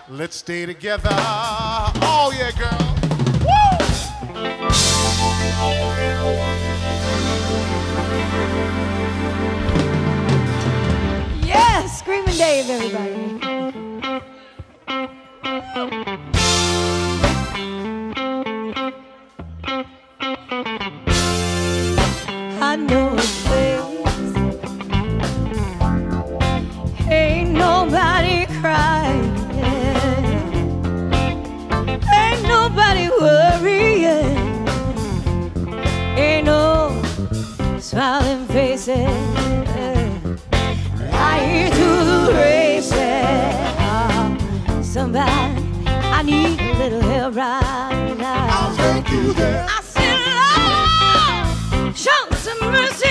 Let's stay together. Oh, yeah, girl. Woo! Yeah, Screaming Dave, everybody. I know a place ain't nobody crying, ain't nobody worrying, ain't no smiling faces. I hear through the races, somebody, I need a little help right now. I'll take you there. I said, Lord, show some mercy.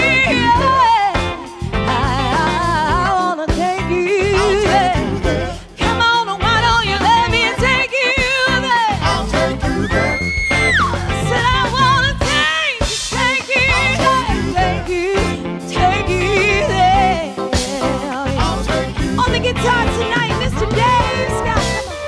I wanna take you there. Come on, why don't you let me take you there? I'll take you there. I said, I wanna take you there. I'll take you On the guitar tonight, Mr. Dave Scott.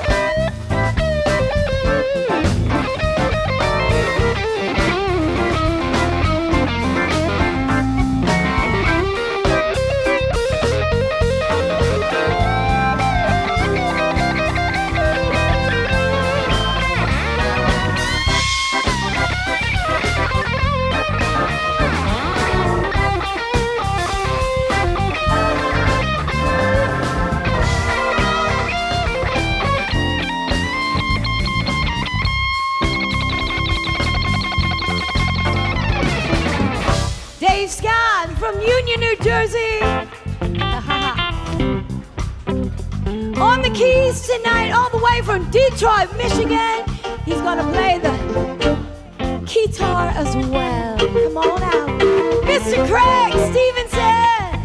Dave Scott from Union, New Jersey. On the keys tonight, all the way from Detroit, Michigan. He's gonna play the guitar as well. Come on out. Mr. Craig Stevenson.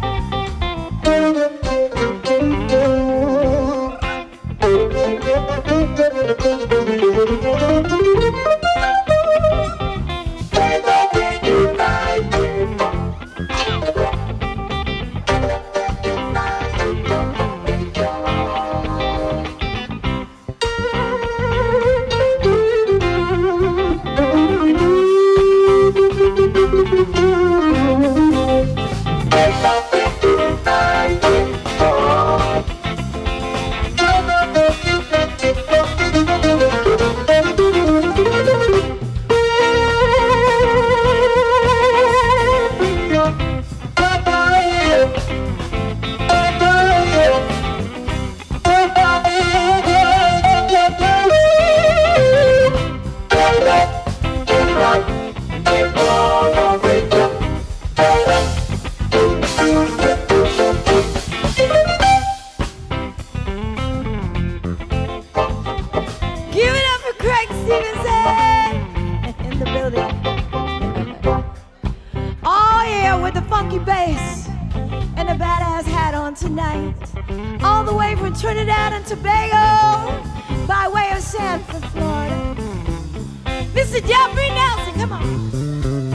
Give it up for Craig Stevenson in the building. Oh yeah, with the funky bass and a badass hat on tonight. All the way from Trinidad and Tobago by way of Sanford, Florida. Mr. Jeffrey Nelson, come on.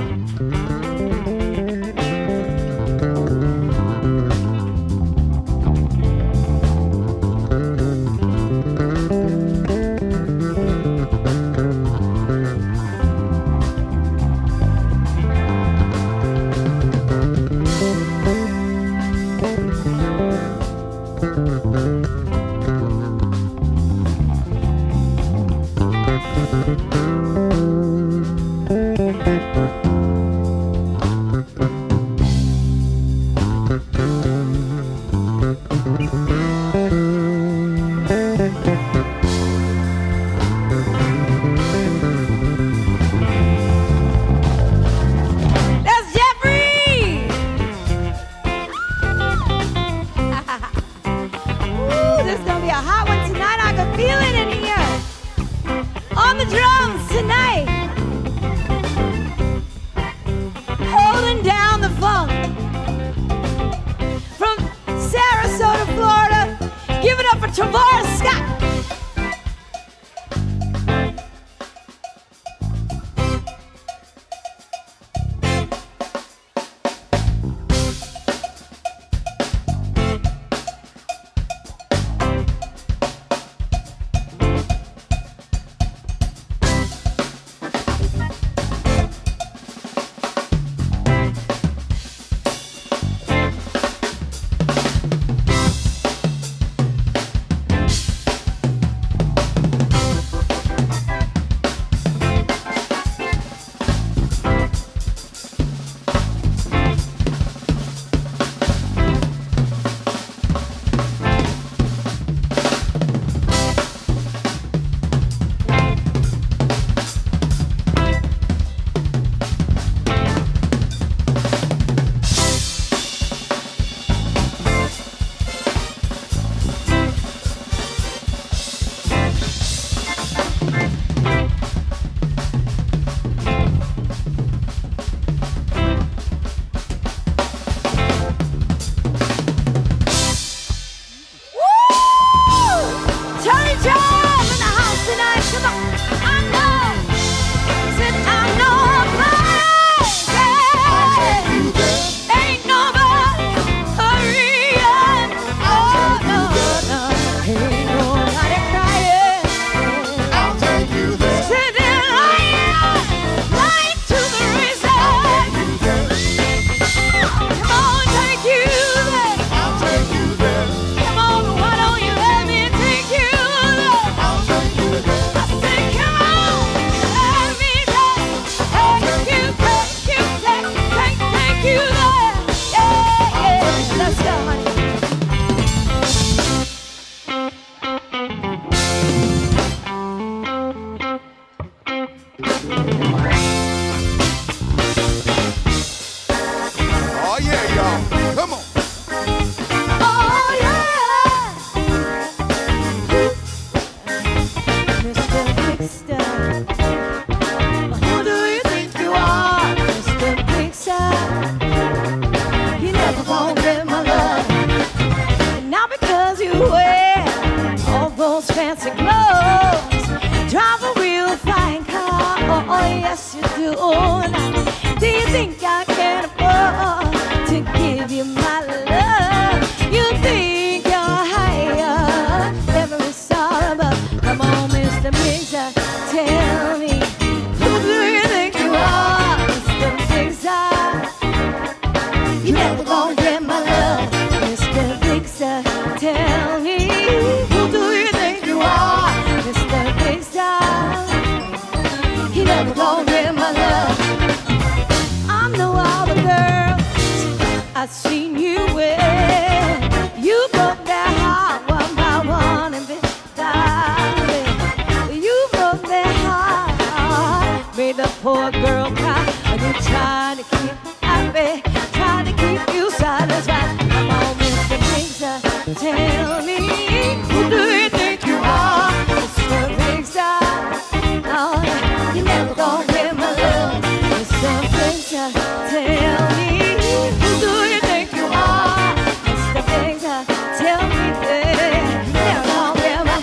Tavares Scott. fancy clothes, drive a real fine car. Oh, yes, you do. Now, do you think I can afford to give you my love? You think you're higher, every sorrow, but come on, Mr. Mixer, tell me, who do you think you are, Mr. Mixer? You never gonna get my love, Mr. Mixer, tell me, who do you think you are, Mr. Mixer? You never gonna get my love. I know all the girls I've seen you with. You broke their heart one by one, and darling, you broke their heart, made the poor girl cry, and you tried to keep happy, trying to keep you satisfied. Come on, Mr. Mixer, tell me, who do you think you are, Mr. Mixer? Oh, you never gonna get my love, Mr. Mixer. Tell me, who do you think you are, Mr. Mixer? Tell me, you never gonna get my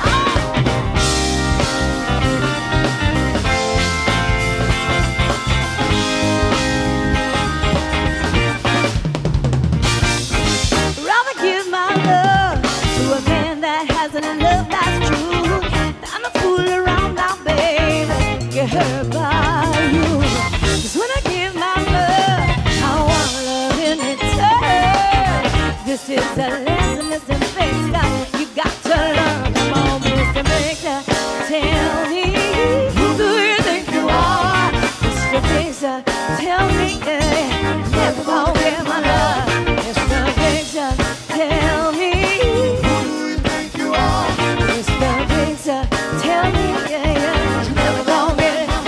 rather give my love to a man that has a love that's true than a fool around now, baby, get hurt by you. 'Cause when I give my love, I want love in return. This is a lesson, Mr. Mixer, you got to learn. Come on, Mr. Mixer, tell me, who do you think you are, Mr. Mixer? Tell me, never gonna get my love, Mr. Mixer. Tell me, who do you think you are, Mr. Mixer? Tell me, never gonna get it.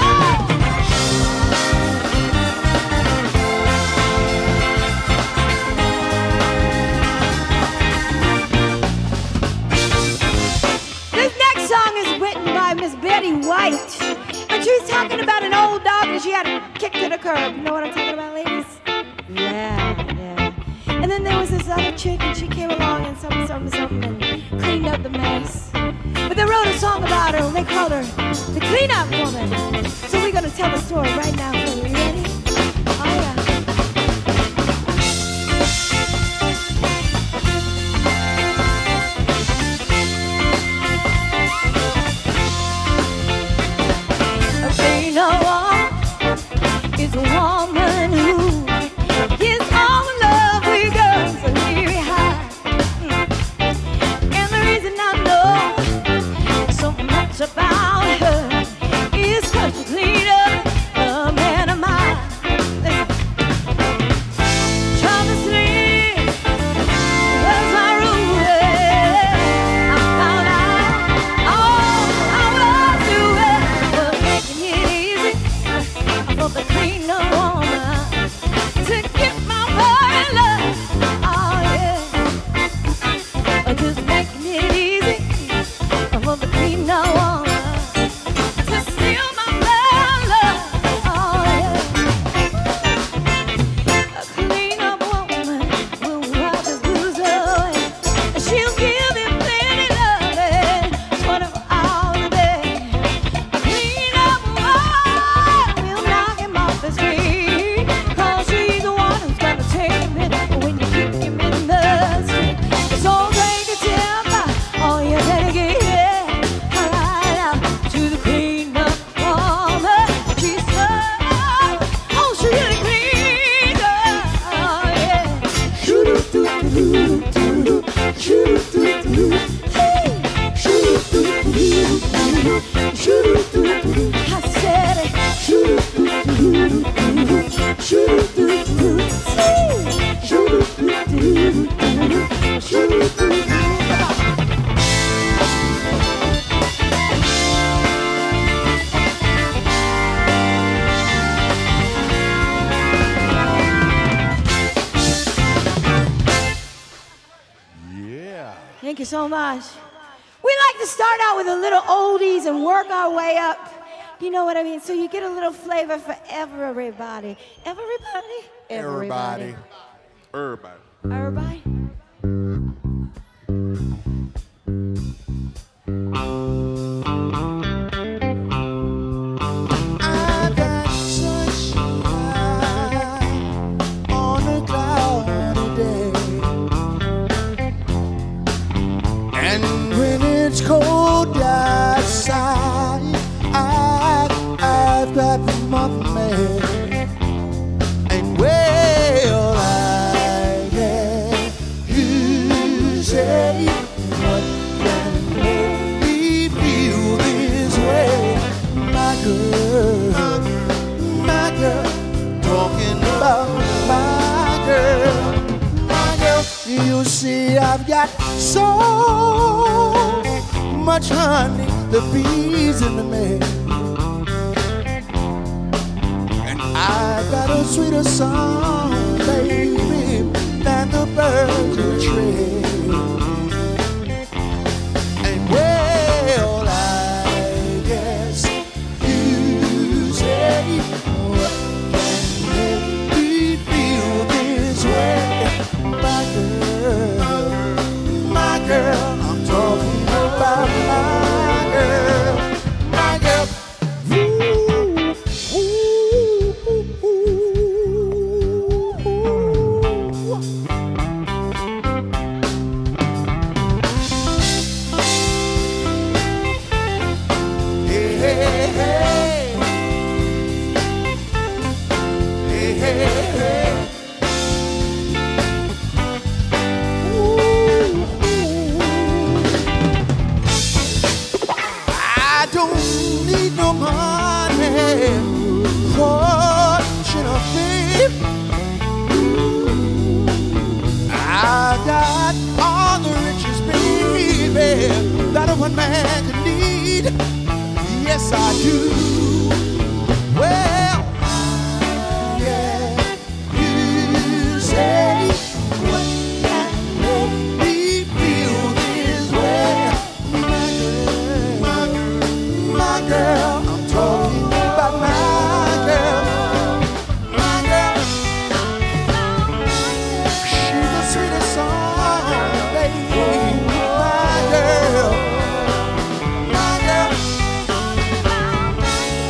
This next song is written by Miss Betty White, and she's talking about an old dog that she had kicked to the curb. You know what I'm talking about, ladies? Yeah. And then there was this other chick, and she came along and something, and cleaned up the mess. But they wrote a song about her, and they called her the Cleanup Woman. So we're gonna tell the story right now for you. You ready? Oh yeah. A cleanup woman is a woman who gives all the love we girls leave behind. And the reason I know so much about her is 'cause she cleaned up a man of mine. Trying to sleep was my rule. I found out all I was doing was making it easy for the cleanup woman to get my boy love. Oh yeah, just making it easy for the cleanup woman to steal my love. Oh yeah, a cleanup woman will wipe his blues away. She'll give him plenty loving 24 hours a day. A cleanup woman will knock him off his feet, 'cause she's the one who's gonna take him in when you kick him in the street. So take a temper, oh you better get right out to the cleanup woman. She's oh she really cleans up, oh yeah. Shoo-doo-doo-doo-doo-doo, shoo-doo-doo-doo-doo, hey. Shoo-doo-doo-doo-doo, shoo-doo-doo-doo-doo, I said it. Shoo-doo-doo-doo-doo, shoo-doo-doo-doo, hey. Shoo-doo-doo-doo-doo, shoo-doo-doo-doo. Yeah. Thank you so much. We like to start out with a little oldies and work our way up. You know what I mean? So you get a little flavor for everybody. Everybody? Everybody. Everybody? say what can make me feel this way? My girl, talking about my girl, my girl. You see, I've got so much honey, the bees in the mail, and I got a sweeter song, baby, than the birds in the trail. And well, I guess you say what can make me feel this way? My girl, I'm talking about my girl, my girl. Ooh, ooh, ooh, ooh. Hey, hey, hey. Hey, hey, hey. I don't need no money, fortune or fame. I got all the riches, baby, that a one man can need. Yes, I do. Well, yeah, you say what can make me feel this way? My girl, I'm talking about my girl, my girl. She's the sweetest song, baby, my girl, my girl.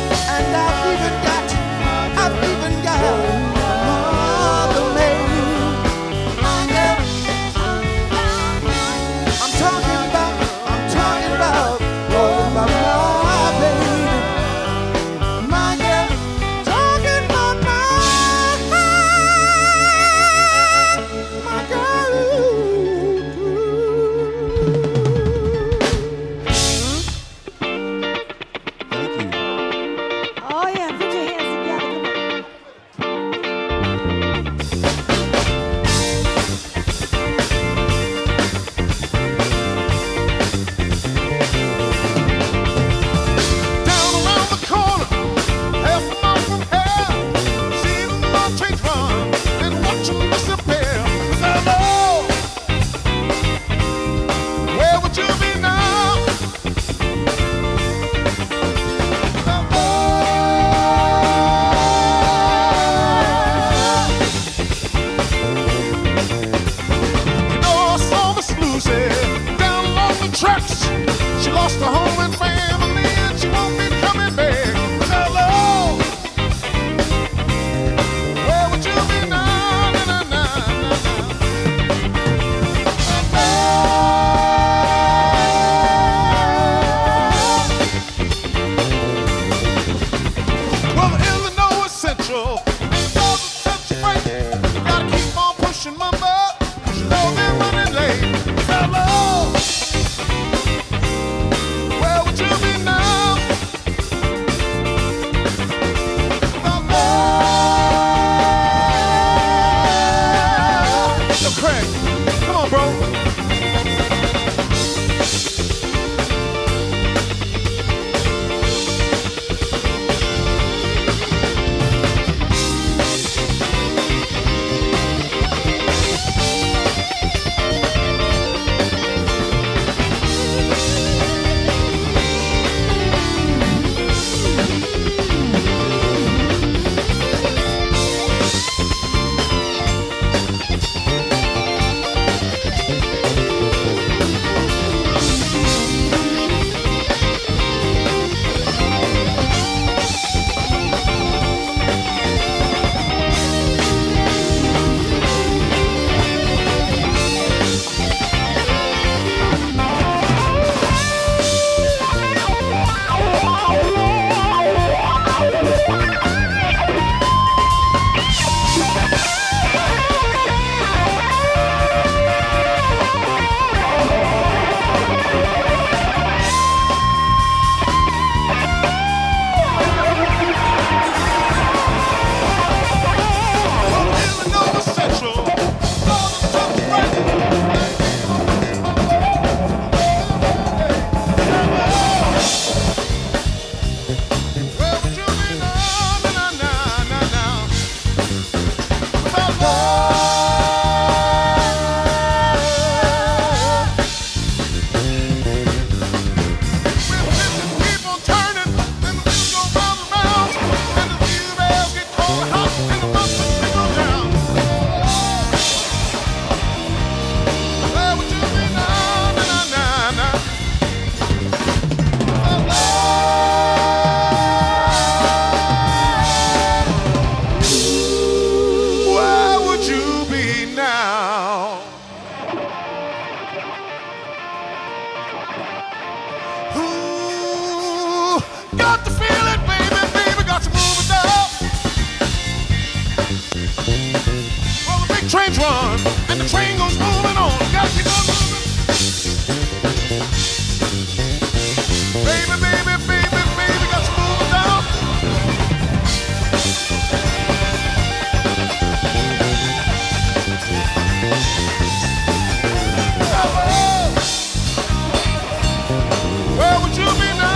Where would you be now?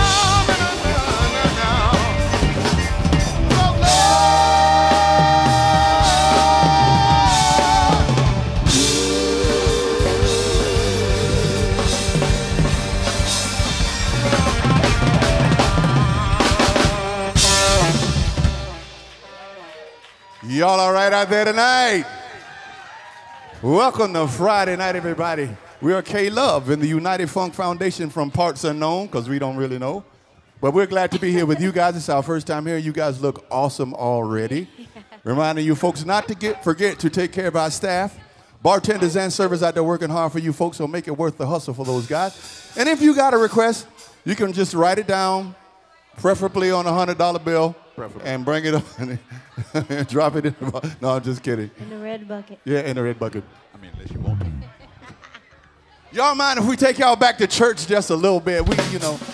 Y'all all right out there tonight? Welcome to Friday night, everybody. We are K-Love in the United Funk Foundation from parts unknown, because we don't really know. But we're glad to be here with you guys. It's our first time here. You guys look awesome already. Reminding you folks not to forget to take care of our staff. Bartenders and servers out there working hard for you folks, so make it worth the hustle for those guys. And if you got a request, you can just write it down, preferably on a $100 bill. And bring it up and drop it in the bucket. No, I'm just kidding. In the red bucket. Yeah, in the red bucket. I mean, unless you want to. Y'all mind if we take y'all back to church just a little bit? We, you know.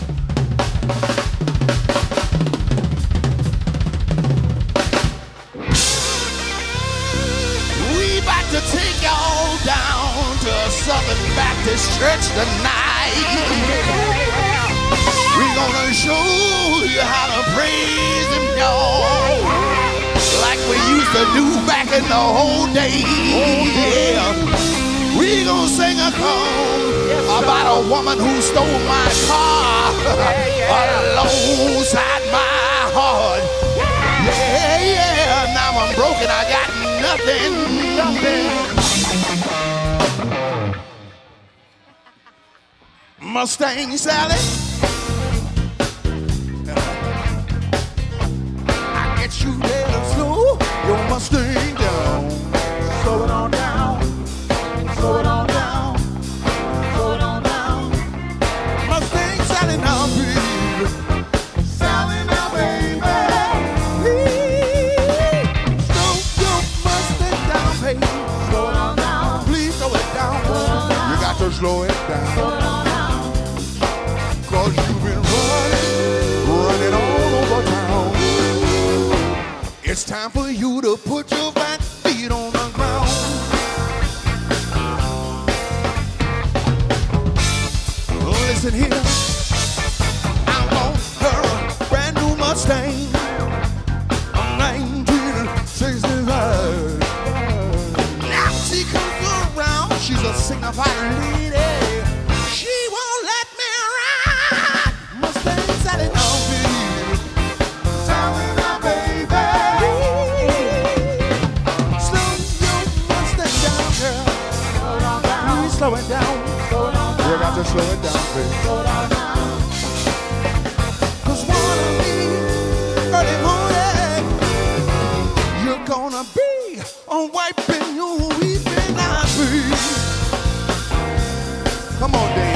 We about to take y'all down to Southern Baptist Church tonight. We're gonna show you how to praise him, y'all, like we used to do back in the old days. Yeah. We're gonna sing a song about a woman who stole my car alongside my heart. Yeah, yeah, now I'm broken, I got nothing. Mustang Sally, you better slow your Mustang down. Slow it on down. Slow it on down. Slow it on down. Mustang Sally now, baby. Sally now, baby. Please slow your Mustang down, baby. Slow it on down. Please slow it down. You got to slow it down. Slow it on down. 'Cause you've been running all over town. It's time for you to put your back feet on the ground. Listen here, I want her a brand new Mustang, a 1965. Now she comes around, she's a signified lady. She won't let me ride. Mustang Sally now, baby. Sally now, baby. Slow it down. You got to slow it down, baby. Cause one of these early morning, you're gonna be on wiping your weeping eyes. Come on, Dave.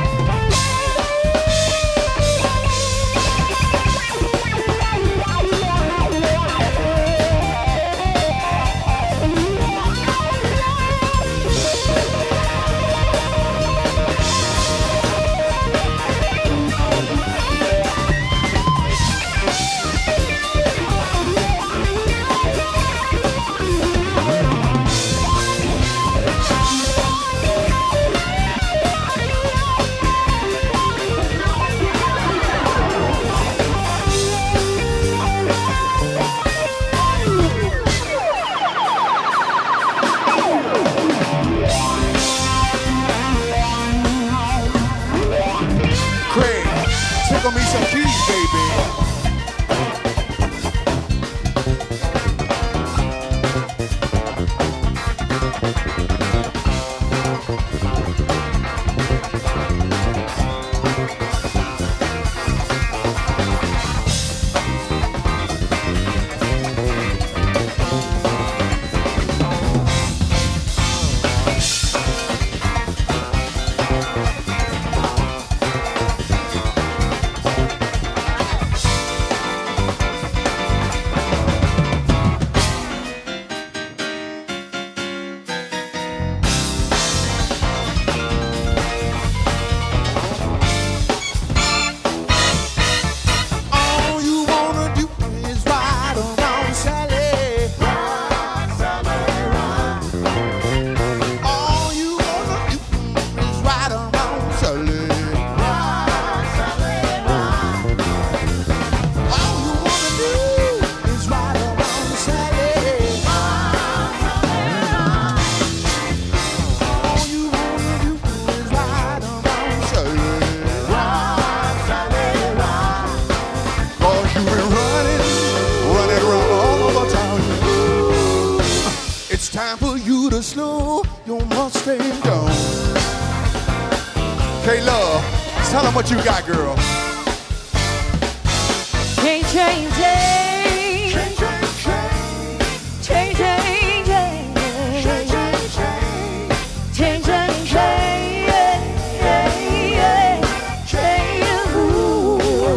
Tickle me some keys, baby. K-Love, tell them what you got, girl. Change, change, change. Change, change, change. Change, change, change. Change, change, change. Change, change, change. Change, ooh.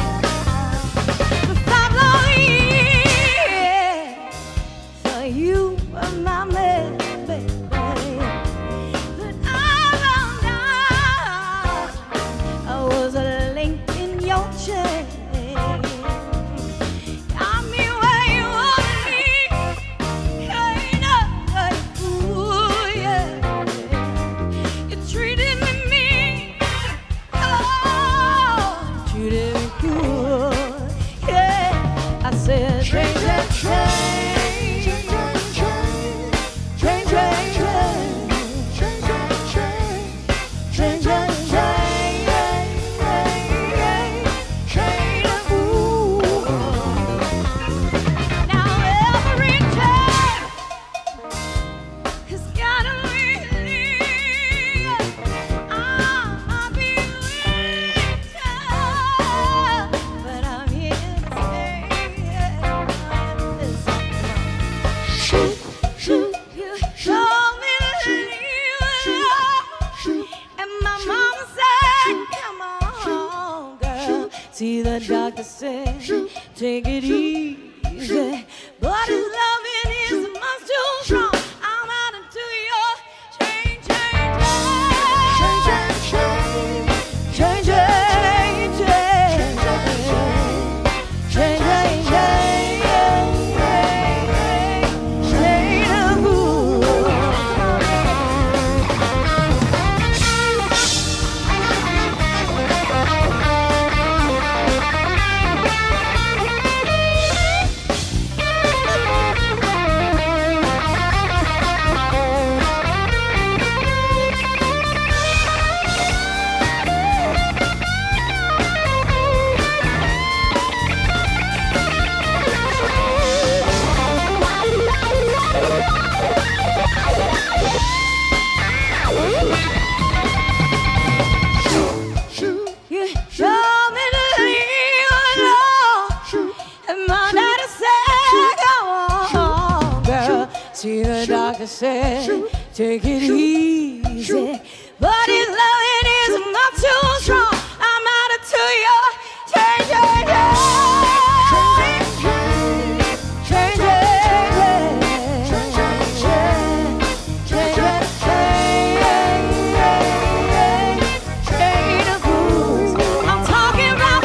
For 5 long years, for you were my man, baby. But I found out I was a link in your chain. Got me where you want me. Hey, no, ooh, yeah. You treated me mean. Oh, treated me good. Yeah, I said, change and change. Change, change, change. Change, change, change. Now every time has gotta leave. I'll be waiting, but I'm here to stay. Shoot, shoot, you told me to leave, and my mama said, "Come on, girl." See, the doctor said, "Take it easy," but his loving is much too strong. I'm out into your change, change, change, change, change, change, change, change, you told me to leave alone, and my daddy said, "Come on, girl." See, the doctor said, "Take it easy," but his loving is not too strong. I'm out into your change, change, change, I'm talking about,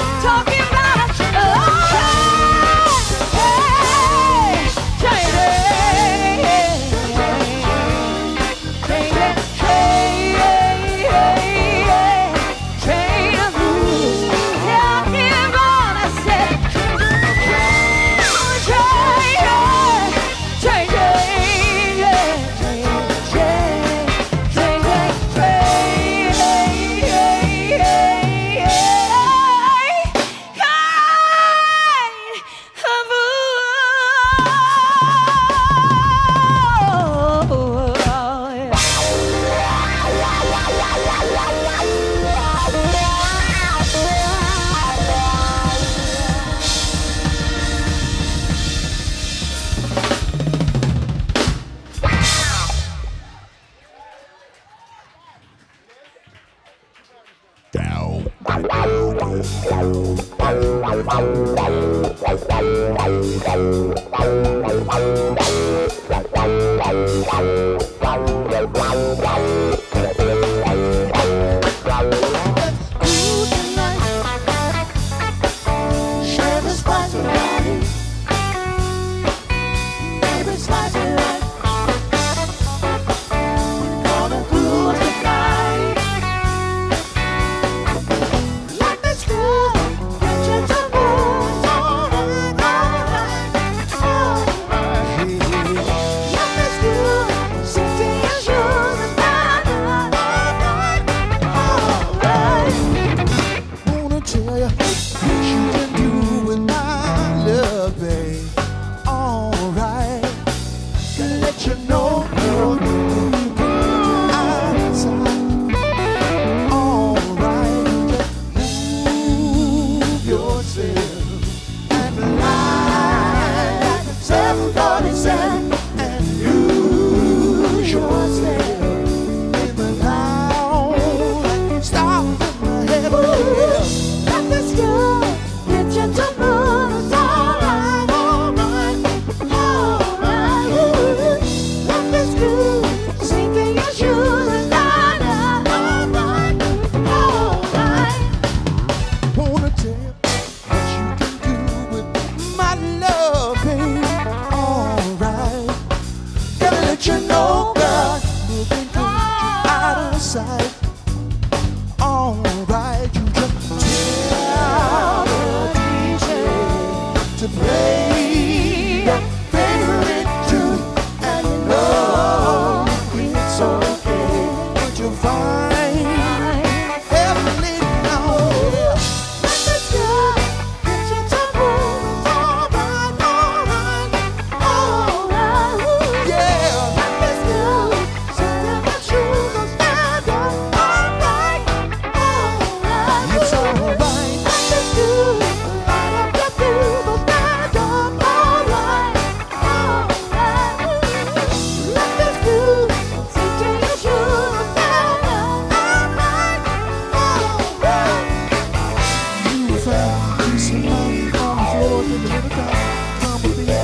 side. All right, you just tell the DJ to play your favorite tune, and you know it's okay. But you'll find heavenly now. Let's go, get your taboo. All right, all right, all right. Yeah, let's go. Set the shoes on, stand up. All right, all right. It's all right. Let's do light up the table, stand up. All right, all right. Let's do set your shoes on, stand up. All right, all right. You found some money on the floor, take a little time, come with me,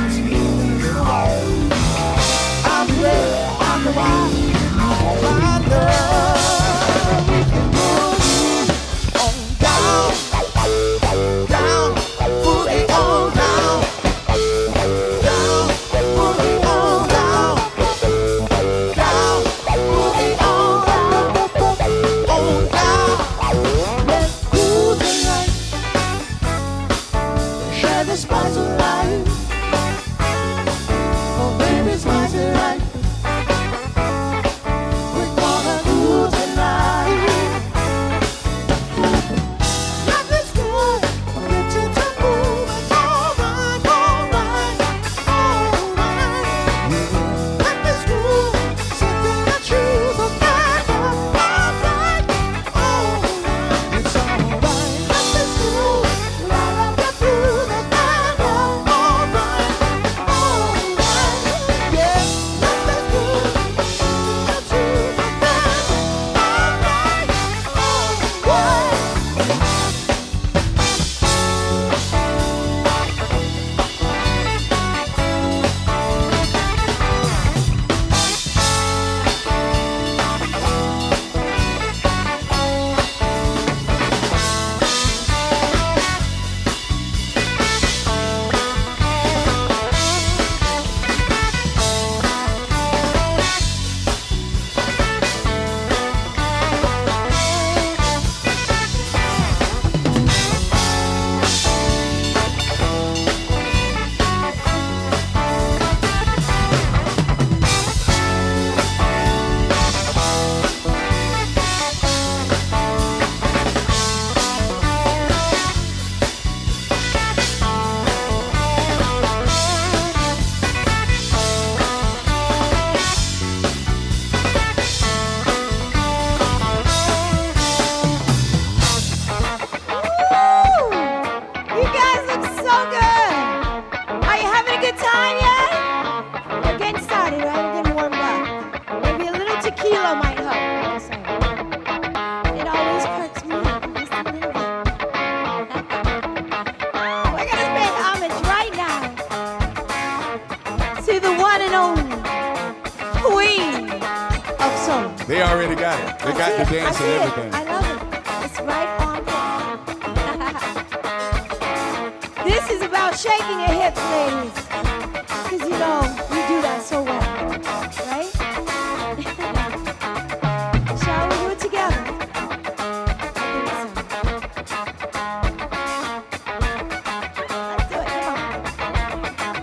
I'm ready, I'm the one, my love. We can move on down, down, boogie on down, down, boogie on down, down, boogie on down. Let's do the night, share the spice of life. Oh baby, spice it right. We're gonna do tonight. Life is good, get you to move. It's all right, all right, all right. Life is good, sit in the shoes of that. All right, all right. It's all right. Life is good, light up the blue, the night. All right, all right. Yeah, life is good, sit in the shoes of that. All right, all right. You guys look so good. Are you having a good time yet? We're getting started, right? We're getting warmed up. Maybe a little tequila might help. Just saying. It always perks me up just a little bit. We're gonna pay homage right now to the one and only Queen of Soul. They already got it. They got the dance and everything. I love it. It's right on point. This is about shaking your hips, ladies. Because you know, you do that so well. Right? Shall we do it together? I think so. Let's do it. Come on.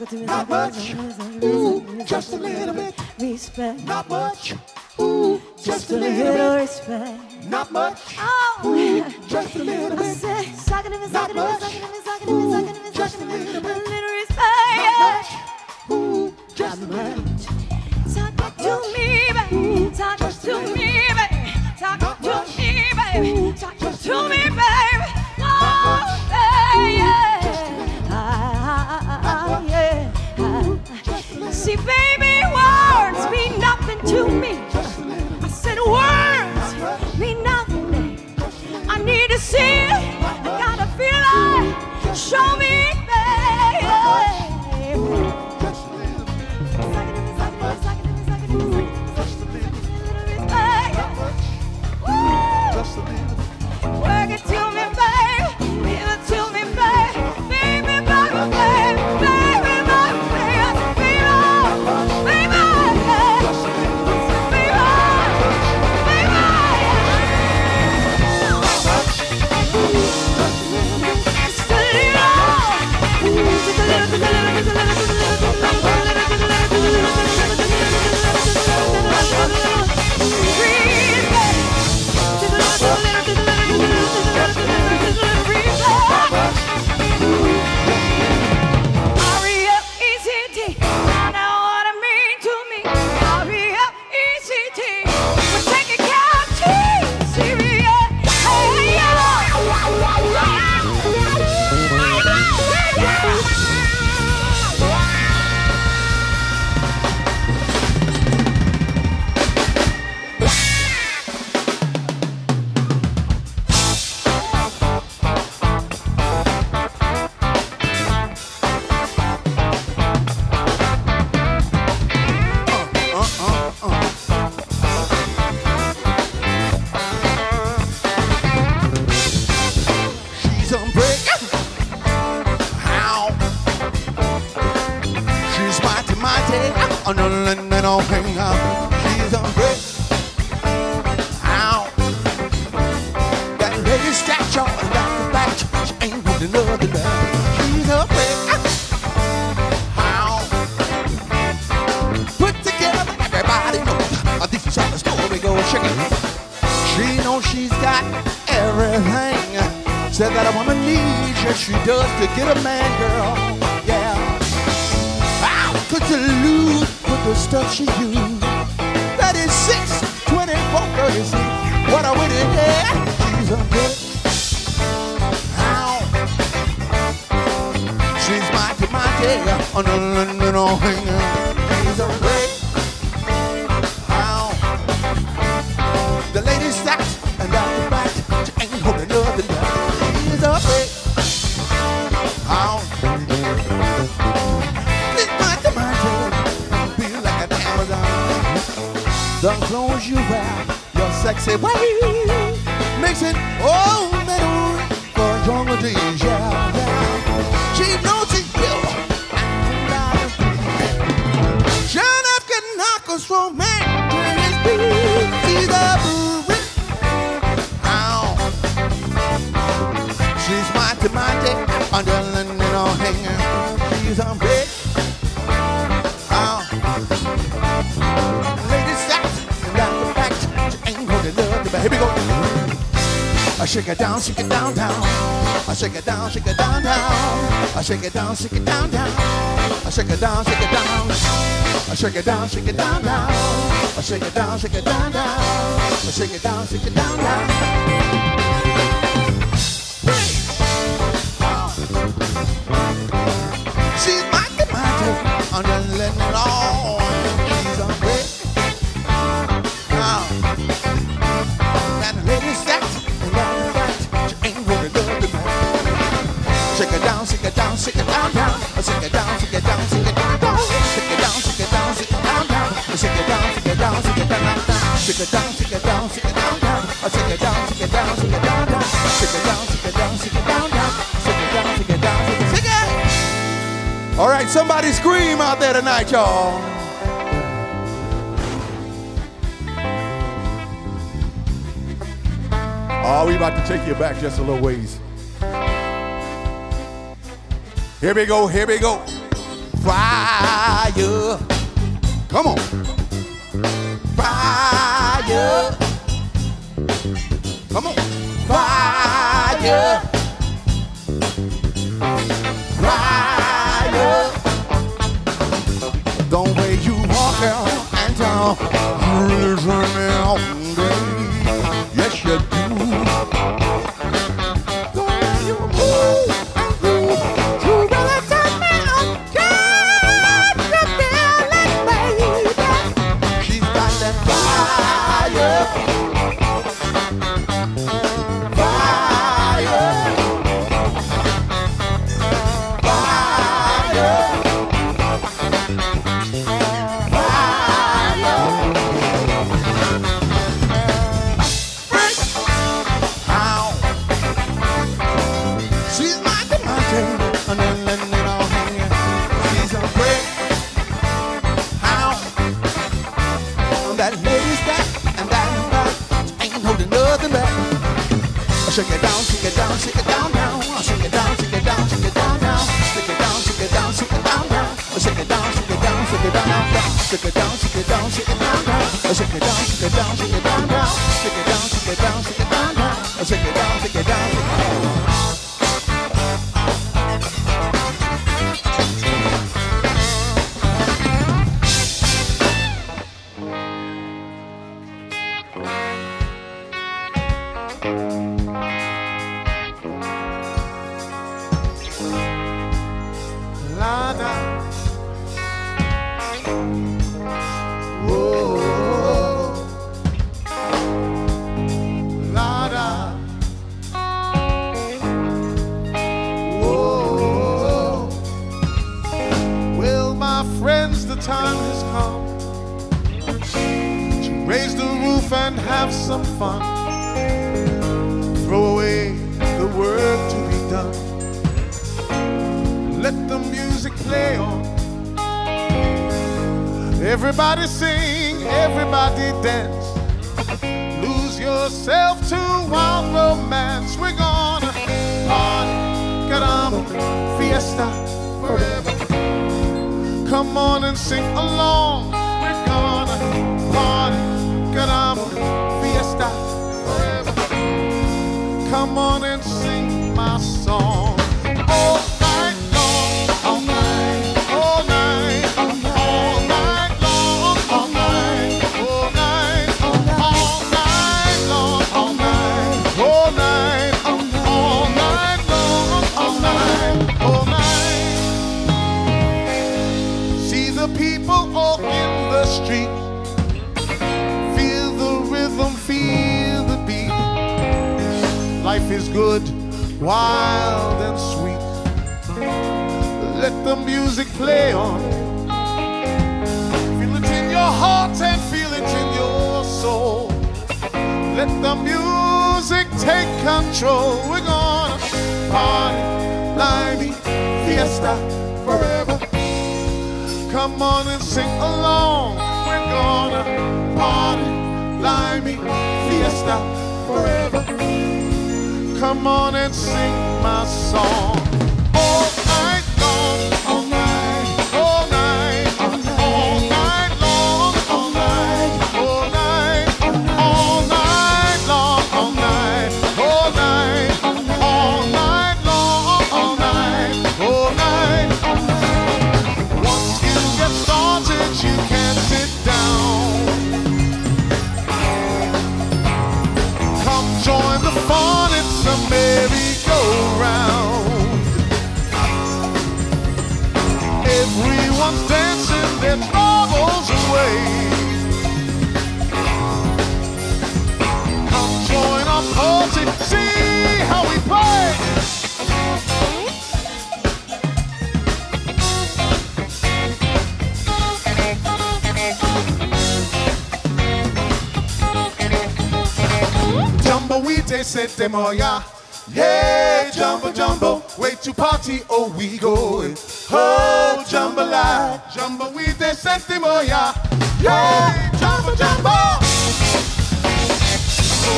Not much. Ooh, just a little bit. Respect. Not much. Ooh, just a little bit. Respect. Not much. Oh, Ooh, just a little I bit. said, sucking him, sucking him, sucking him, sucking him, sucking him, Just sucking a him, little bit. a little respect. Not much. Ooh, just a little bit. Talk to me, baby. Talk to me, baby. Talk to me, baby. Talk to me, baby. Oh, yeah. Yeah. See, baby, words mean nothing to me. I said words mean nothing. I need to see it. I gotta feel it. Show me, baby. Work it to me, baby. Give it to me, baby. Baby, baby, baby, baby, baby, baby, baby, R-E-F-E-C-T, I know what it means to me. R-E-F-E-C-T, we're taking care of cheese. Serious, hey, She's on break. How? She's mighty. Oh, no, no, no, no, hang on. She's on break. How? That lady stature and got the back. She ain't with another man. She's on break. How? Put together, everybody knows. This is how the story goes. Chicken. She knows she's got everything. Said that a woman needs, yes she does, to get a man, girl, yeah. How could you lose with the stuff she used? 36, 24, 36, what a winning, yeah. She's a good. How? She's mighty, oh no, no, no, no, she's a great. How? The lady stacked and out the back, she ain't holding nothing back. She's a big house. It's mighty, feel like an Amazon. The clothes you wear, your sexy way, makes it all metal for a stronger days, yeah, yeah. She knows she's real, John F. can knock us from man to his feet. She's a movie. How? She's mighty, under London or hanging. She's on big. How? Lady stacked and down the back. She ain't gonna love you, but here we go. I shake it down, down. I shake it down, down. I shake it down, down. I shake it down, down. I shake it down, down. I shake it down, down. I shake it down, down. She's mighty, under letting on. She's on break. And the lady stacked and down the back. She ain't gonna love the man. Shake it down, down. I shake it down, down. I shake it down, down. Shake it down, down. Shake it down, down. I shake it down, down. Shake it down, down. Shake it down, down. I shake it down, down. Shake it down, down. Shake it down, down. Shake it down, down. Shake it down. Shake it. All right, somebody scream out there tonight, y'all. Oh, we about to take you back just a little ways. Here we go. Fly Come on. Fire. Come on. Fire. Fire. The way you walk out and down, you really turn me on, baby. Yes, you do. The way you move and groove, you really turn me on. Can you feel it, baby? She's got that fire. Fire. Shake it down, shake it down, shake it down, down. Shake it down, shake it down, shake it down, down. Shake it down, shake it down, shake it down, down. Shake it down, shake it down, shake it down, down. Shake it down, shake it down, shake it down, down. Shake it down, shake it down, shake it down, down. Shake it down, shake it down, shake it down, down. Shake it down, shake it down, shake it down. Time has come to raise the roof and have some fun. Throw away the work to be done. Let the music play on. Everybody sing, everybody dance. Lose yourself to wild romance. We're gonna party, caramba, fiesta forever. Come on and sing along. We're gonna party, caramba, fiesta forever. Come on and sing my song. All night long, all night, all night, all night long, all night, all night, all night long, all night, all night, all night long, all night, all night. The people all in the street, feel the rhythm, feel the beat. Life is good, wild and sweet. Let the music play on. Feel it in your heart and feel it in your soul. Let the music take control. We're gonna party, limey, fiesta forever. Come on and sing along. We're gonna party, limey, fiesta forever. Come on and sing my song. All night long, all night, all night, all night long, all night, all night, all night long, all night, all night, all night long, all night, all night. Once you get started, you can't sit down. Come join the fun, it's a merry-go-round. Everyone's dancing their troubles away. Come join our party, see how we play. Tumbleweed, sette moya. Yeah, jumbo, jumbo, way to party, oh, we going. Oh, jambalaya, tumbleweed, sette moya. Yeah, jumbo, jumbo. Oh,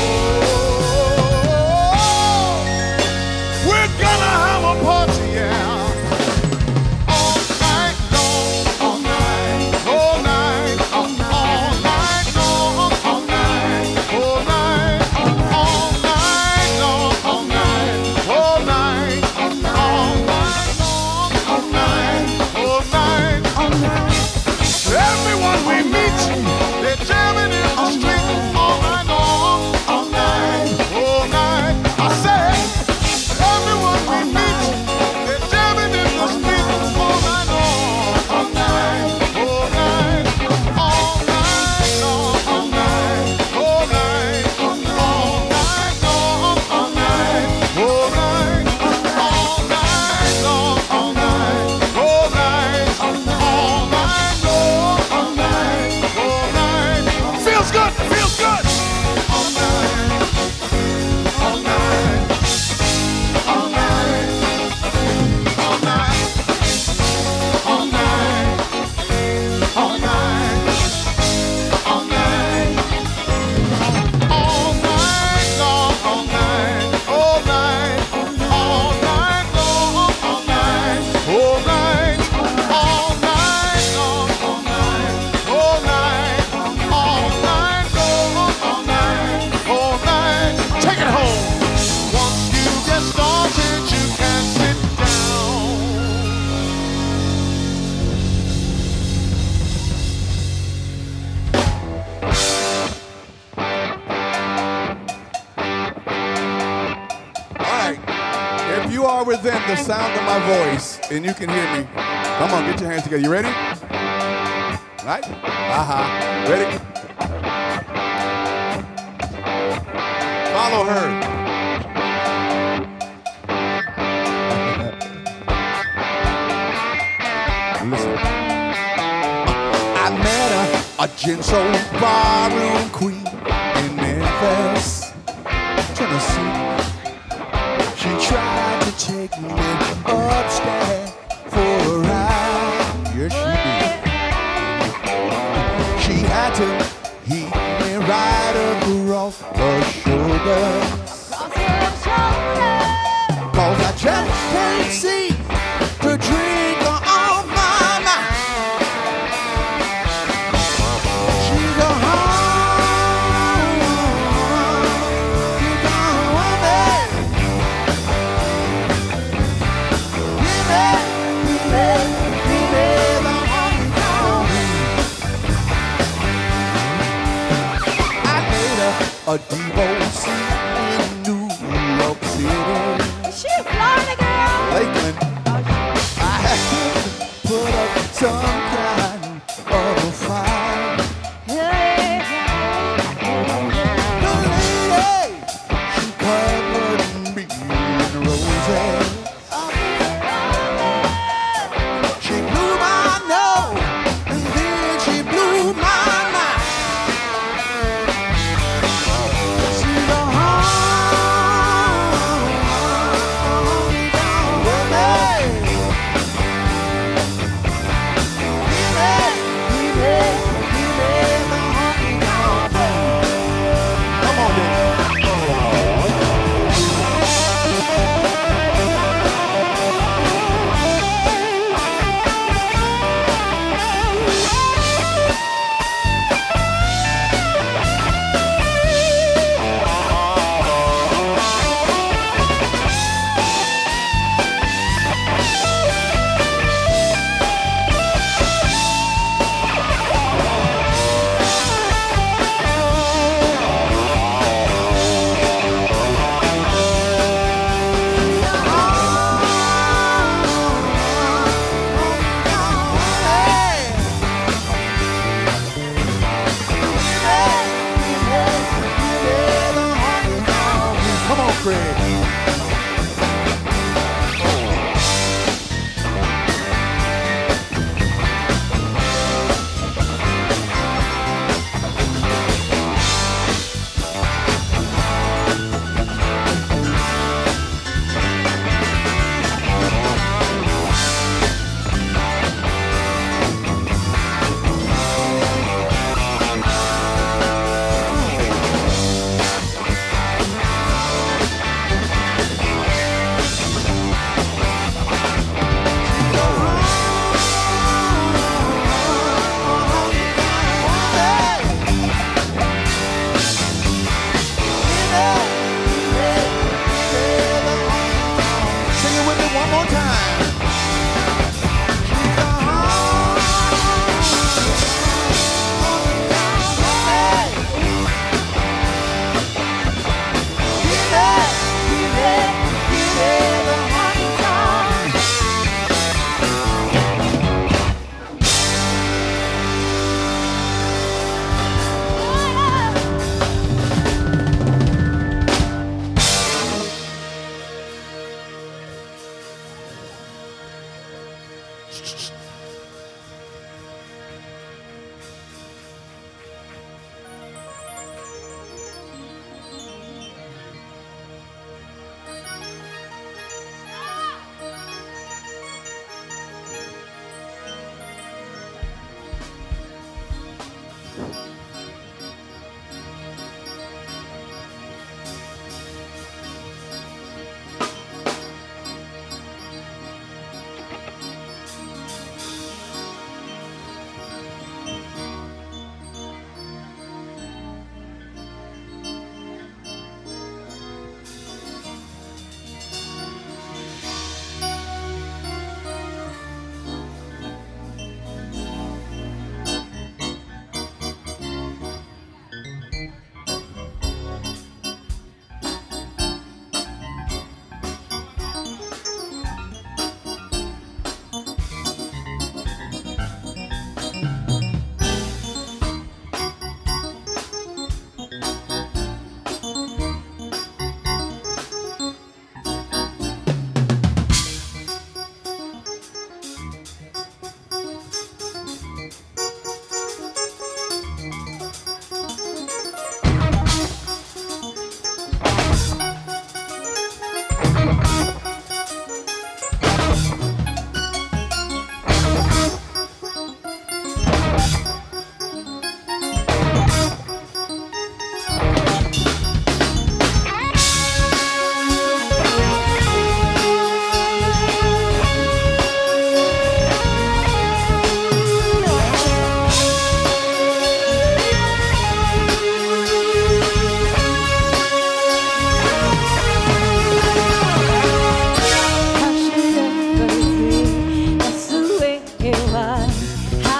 we're gonna have a party, yeah. All night long, all night, all night. the sound of my voice and you can hear me. Come on, get your hands together. You ready? Right? Ready? Follow her. Listen. I met a gentle barroom queen in Memphis, Tennessee. She tried to take me upstairs for a ride. Yes, she did. She had to heat me right across her shoulder. Cause I just can't see the drink on my mind. She's a a divorce in New York City. Is she a Florida girl? Lakeland. I had to put up some kind of a fight. The lady, she covered me in roses. She blew my nose, and then she blew my mind.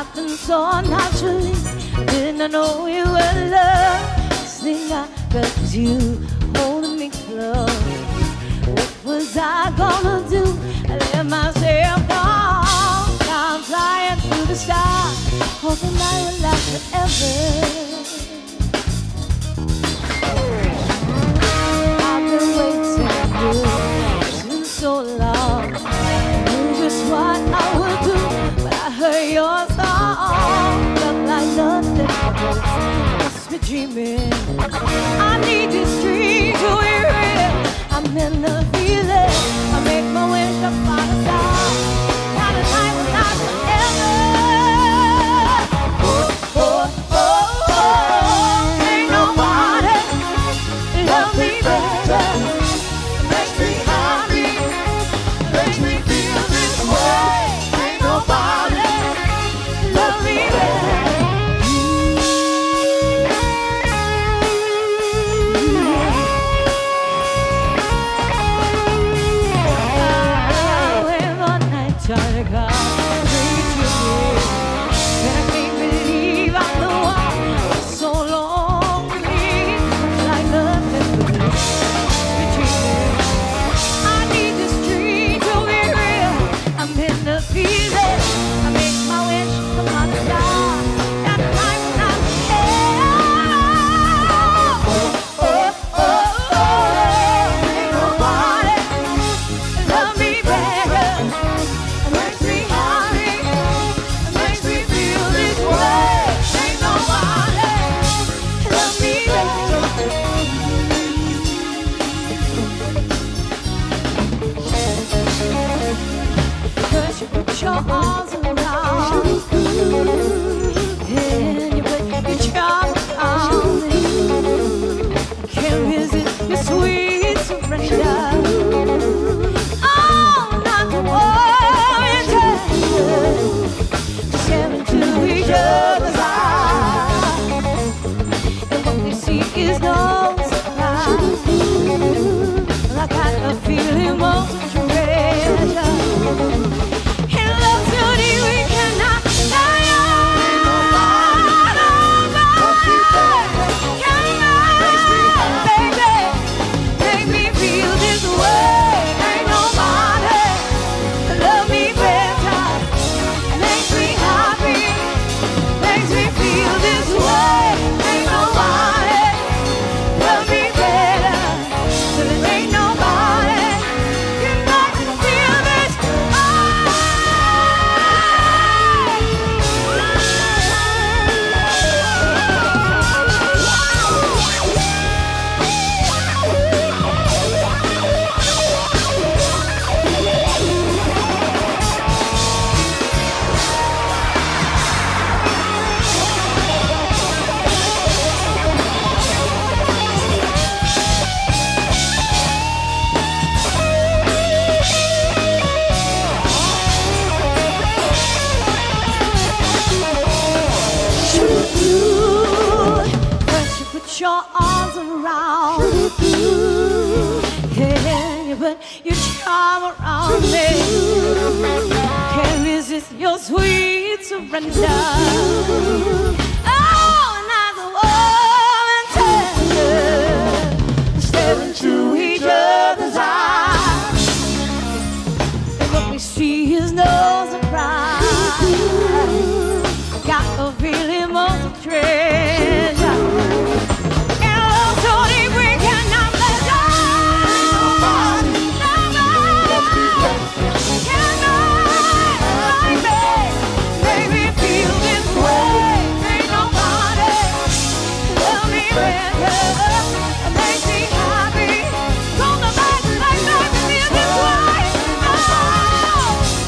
happened so naturally. Didn't know you were love. This thing I felt you holding me close. What was I gonna do? I let myself fall. Now I'm flying through the stars, hoping I will last forever. I've been waiting for you so long. I knew just what I would do, but I heard your song. Felt like nothing else. Must be dreaming. I need this dream to be real. I'm in the feeling. I make my wish upon a star. Now the night will last forever. Oh, oh, oh, oh. Ain't nobody love me better. Makes me happy. Makes me feel this way. Ain't nobody love me better. When the night started to come, breathe with me, and I can't believe I'm the one for so long. Like nothing but between me. I need this dream to be real. I'm in the feeling. I make my wish upon the star. And the night will not oh, oh, oh, oh. Ain't nobody love me better. It makes me happy. It makes me feel this way. Ain't nobody love me better. Cause you put your arms around me, and you put your charm around me. I can't resist your sweet surrender. Oh, not the warrior, staring to each other's eyes, and what we see is no surprise. I got a feeling most of treasure. In love so deep we cannot die. Baby, make me feel this way. Ain't nobody love me better. Makes me happy. Makes me feel this way. Ain't nobody love me better. So there ain't nobody can make me feel this First you put your arms around me, and you put your charm around me. Can't resist your sweet surrender. Oh, another woman tender, staring into each other's eyes, and what we see is no surprise. Got a feeling most of treasure. And love so deep we cannot let go. Nobody cannot make me feel this way. Ain't nobody love me better. It makes me happy. From the back, like me feel this way.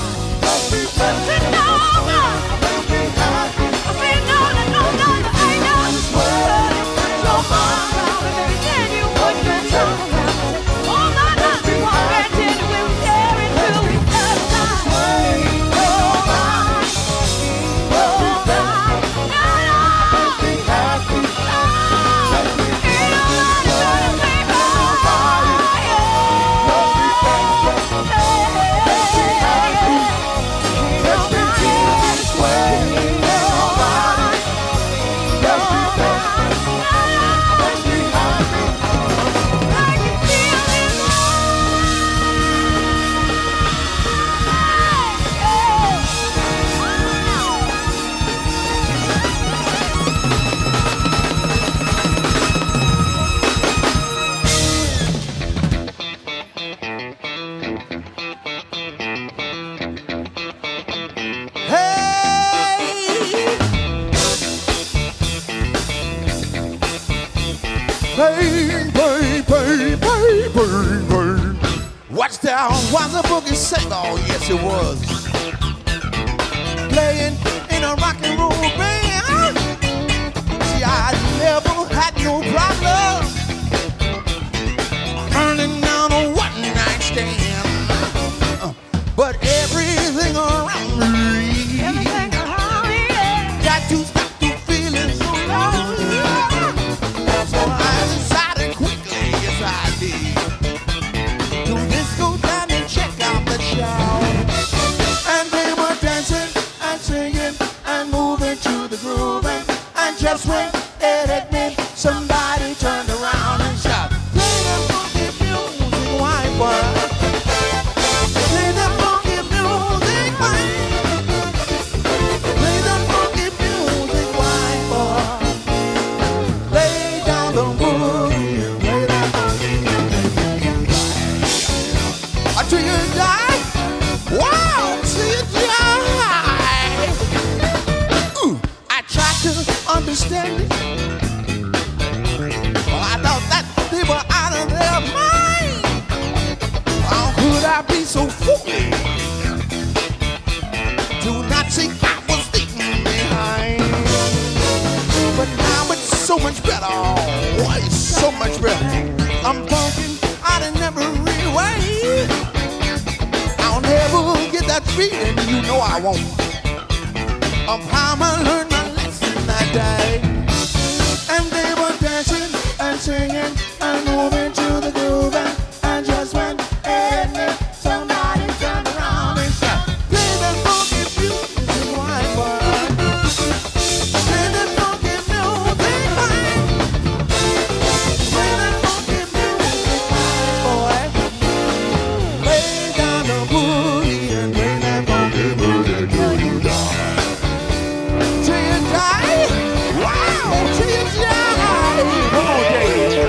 Oh, no, no. I feel no, no, no, no, ain't Pain, pain, pain, pain, pain, pain. Watch down, was a boogie say? Oh, yes, it was. Playing in a rock and roll band. See, I never had no problem turning down a one-night stand. But everything around me got to stop to feeling so lonely. So I decided quickly, yes I did, to just go down and check out the show. And they were dancing and singing and moving to the groove. And just when it hit me, somebody turned around and shouted, "Play that funky music, white boy. Play that funky music, white. Play that funky music, white boy. Lay down the boogie and play that funky music." Until you die, wow, till you die. Ooh, I tried to understand it. Well, I thought that they were out of their mind. How could I be so foolish to not see I was leaving behind? But now it's so much better. Oh, it's so much better. I'm funkin' out in every way. I'll never get that feeling, you know I won't. Of how I learned my lesson that day. And they were dancing and singing and moving to the groove. And just when it hit, somebody turned around and said, "Play that funky music, white boy. Play that funky music, white. Play that funky music, white boy. Lay down the boogie and play that funky music till you die. Till you die. Wow, till you die." Come on, Dave.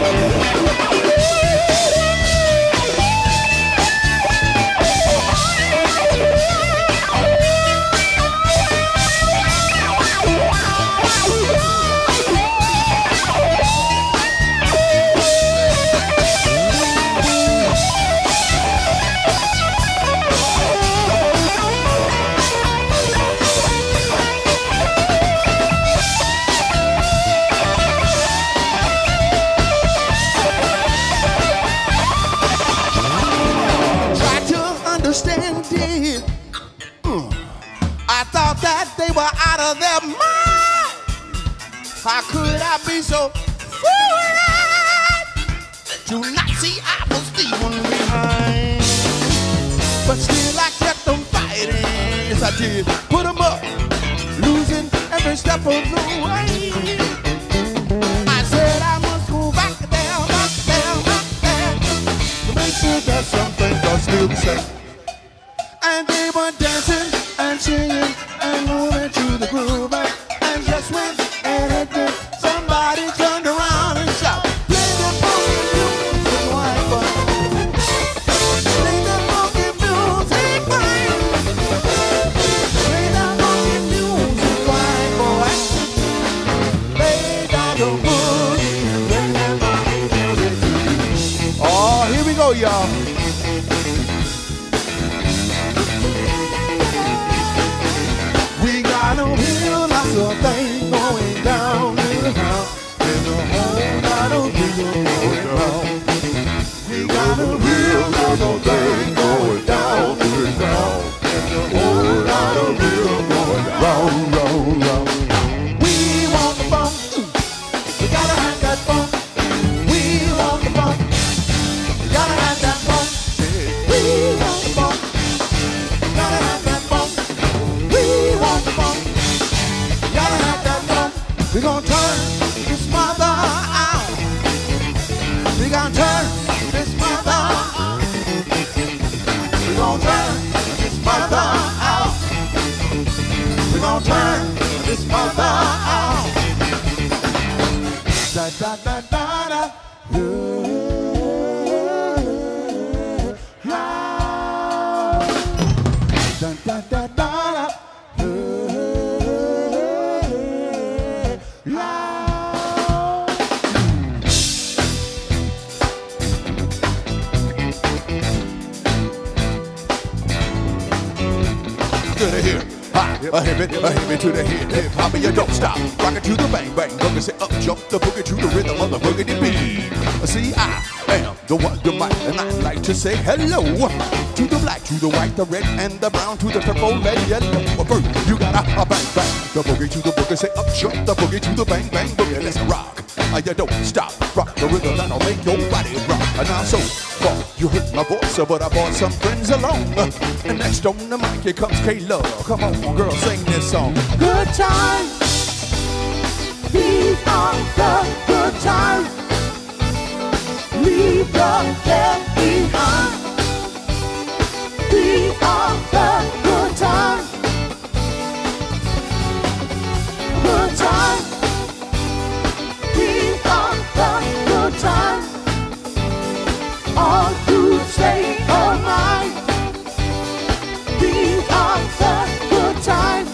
Try to understand it. I thought that they were out of their mind. How could I be so foolish to not see I was leaving behind? But still I kept on fighting. Yes, I did. Put 'em up, losing every step of the way. I said I must go back there, back there, back there, to make sure that something does still the same. And they were dancing and singing and moving to the groove. And just when it hit me, somebody turned around and shouted, "Play the funky music, white boy. Play the funky music, white. Play the funky music, white boy. Lay down the boogie and play that funky music." Oh, here we go, y'all. We got a real lots of things going down in the house. There's a whole lot of people going down. We got a real lot of things going down in the house. There's a whole lot of people going round, round, round. We want the funk. We gotta have that funk. We want the funk. We gotta have that funk. We want the funk. Gotta have that funk. We want the funk. Gotta have that funk. We gonna turn this mother out. We gonna turn this mother out. We gonna turn this mother out. We gonna turn this mother out. Da da da da da. Da da da da da. hit me to the hip, hip hop, you don't stop. Rock it to the bang, bang, boogie, say up, jump the boogie to the rhythm of the boogie beat. See, I am the one, the mic, and I like to say hello to the black, to the white, the red, and the brown, to the purple, red, yellow. First, you gotta bang, bang, the boogie to the boogie, say up, jump the boogie to the bang, bang, boogie. Let's rock. You don't stop, rock the rhythm that'll make your body rock. And now so far, you heard my voice, but I brought some friends along. And next on the mic, here comes K-Love. Come on, girl, sing this song. Good times, these are the good times. Leave the care behind. These are the good times. Good times. These are the good times. All you stay alive. These are the good times.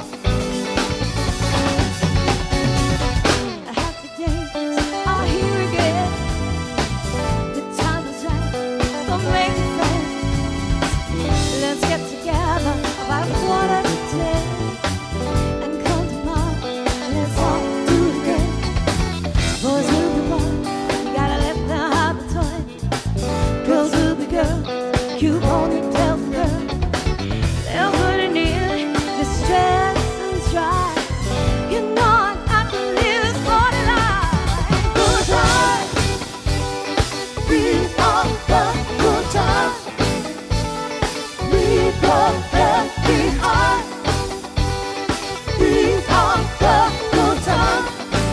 Happy days are here again. The time is right for making friends. Let's get together about 9:45 and come tomorrow. Let's all do it again. Boys will be boys, you gotta let them have the toys. Girls will be girls, cute ponytails and girls. They'll put it in the stress and strife. You know I have to live this party life. Good times. These are the good times. Leave the past behind. These are the good times.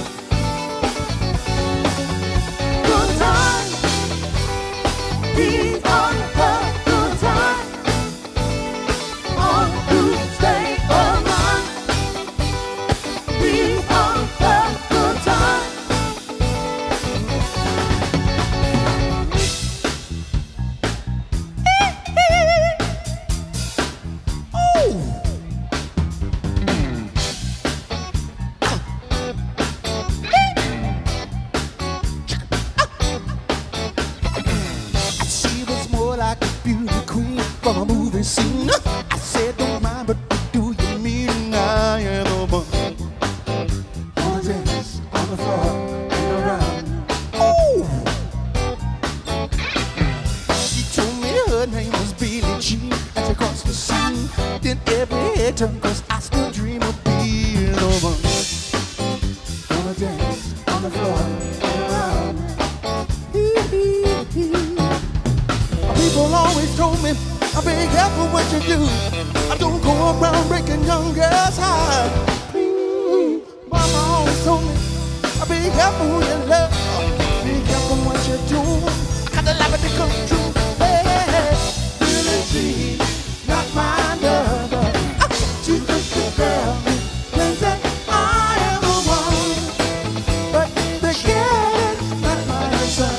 Good times. These are the good times. All who stay alive. These are the good times. She was more like a beauty queen from a movie scene. I said, don't mind, but what do you mean? I am the one. Wanna dance on the floor and around. Oh! She told me her name was Billie Jean as she crossed the scene. Then every head turned, 'cause I still dream of being the one. Wanna dance on the floor and around. People always told me, be careful what you do. I don't go around breaking young girls' heart. Mama always told me, be careful who you love. Be careful what you do. Got to love it to come true. Hey, Billie Jean, not my lover. She's just a girl. They say I am the one, but the kid is not my son.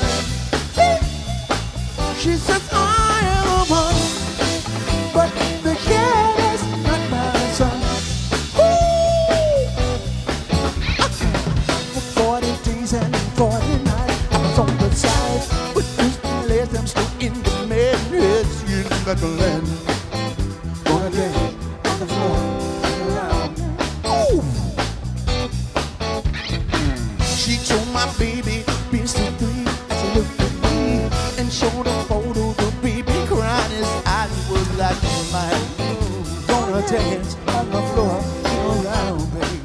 She says I am the one, but the kid is not my son. For 40 days and 40 nights, I was on the side, but this place I'm still in the madness. You got to land. Gonna dance on the floor around. Oh! She told my baby, be still free, as she looked at me and showed a photo. The baby crying, his eyes was like mine. Gonna dance on the floor around, baby.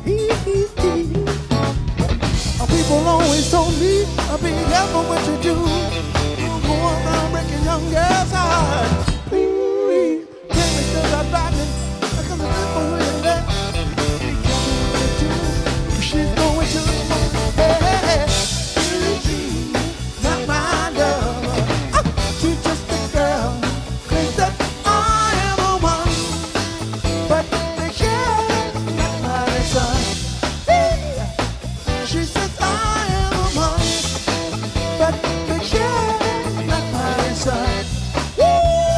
People always told me, be careful what you do. Don't go around breaking young girls' hearts. Please, tell me still I'm riding, because I live for who you let. Be careful what you do. She's going to the moon. Hey, Billie Jean, not my lover. She's just a girl. Claims that I am the one, but they can't not my son. She says I am the one, but they can't not my son. Woo!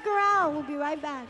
Stick around. We'll be right back.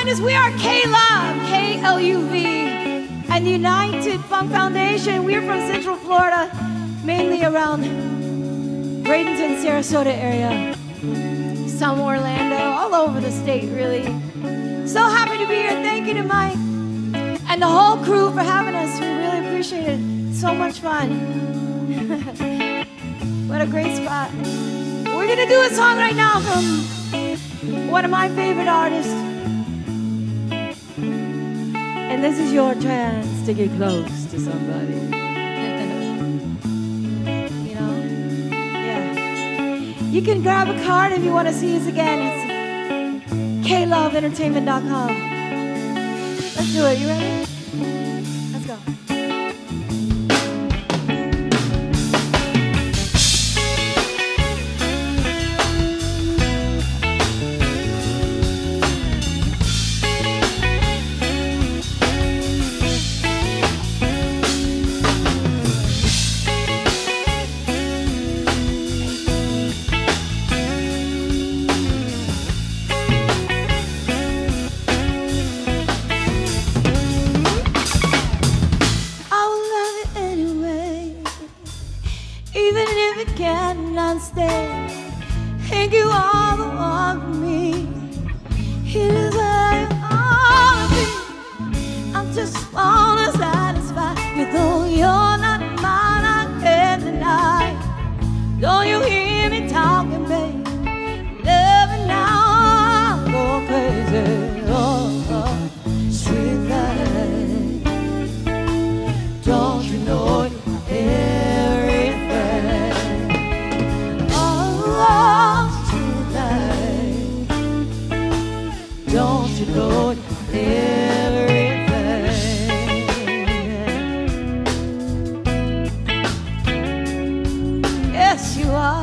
goodness, we are K-Love, K-L-U-V, and United Funk Foundation. We're from Central Florida, mainly around Bradenton, Sarasota area, some Orlando, all over the state, really. So happy to be here. Thank you to Mike and the whole crew for having us. We really appreciate it. So much fun. What a great spot. We're gonna do a song right now from one of my favorite artists. And this is your chance to get close to somebody. You know? Yeah. You can grab a card if you want to see us again. It's KLoveEntertainment.com. Let's do it. You ready? Let's go. Cannot stay. Thank you all the one for me. It is where you ought to be. I just wanna satisfy you, though you're not mine. I can't deny. Don't you hear me talking, babe? Love it now, I'm going crazy. Oh, sweet life. Don't you know you're don't you know everything? Yes, you are.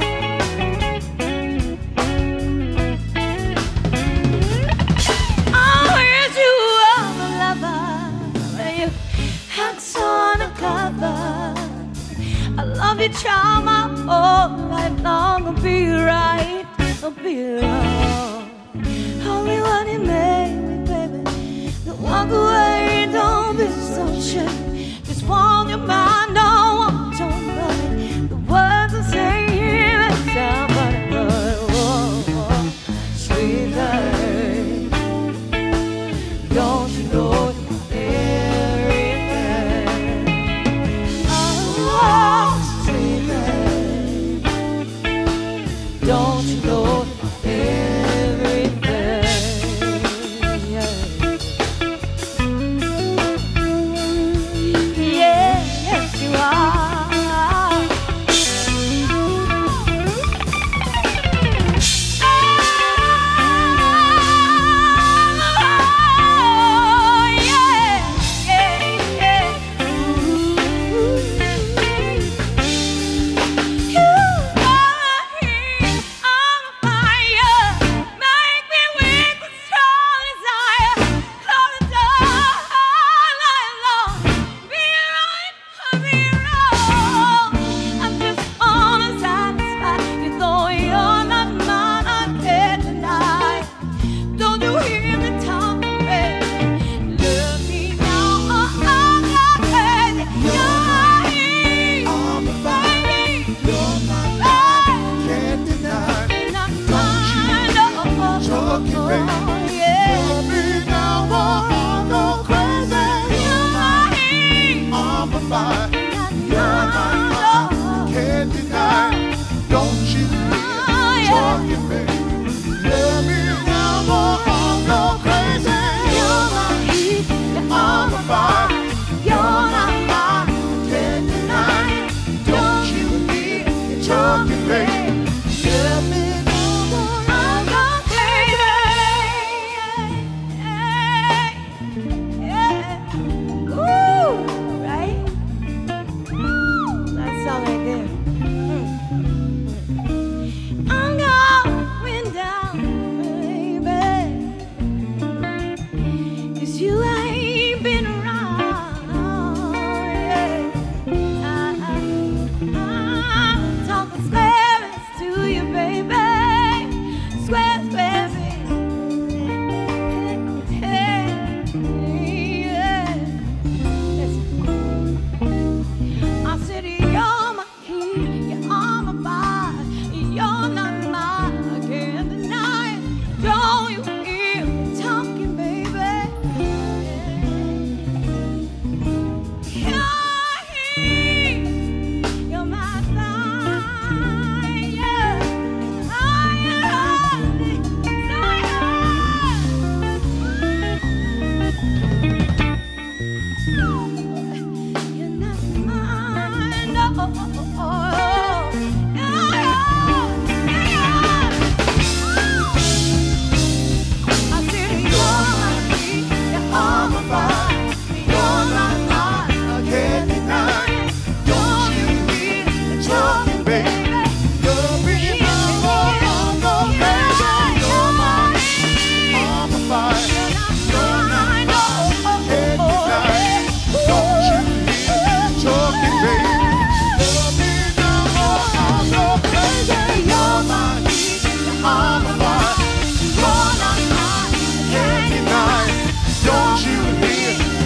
I heard you are the lover when you act on a cover. I love your charm, my whole life long. I'll be right, I'll be wrong. Only one you made me, baby. Don't walk away, don't be so shy. Just want your mind, don't want your money. The words I say here sound funny, but whoa, sweet life. Don't you know everything? Oh, sweet life. Don't you know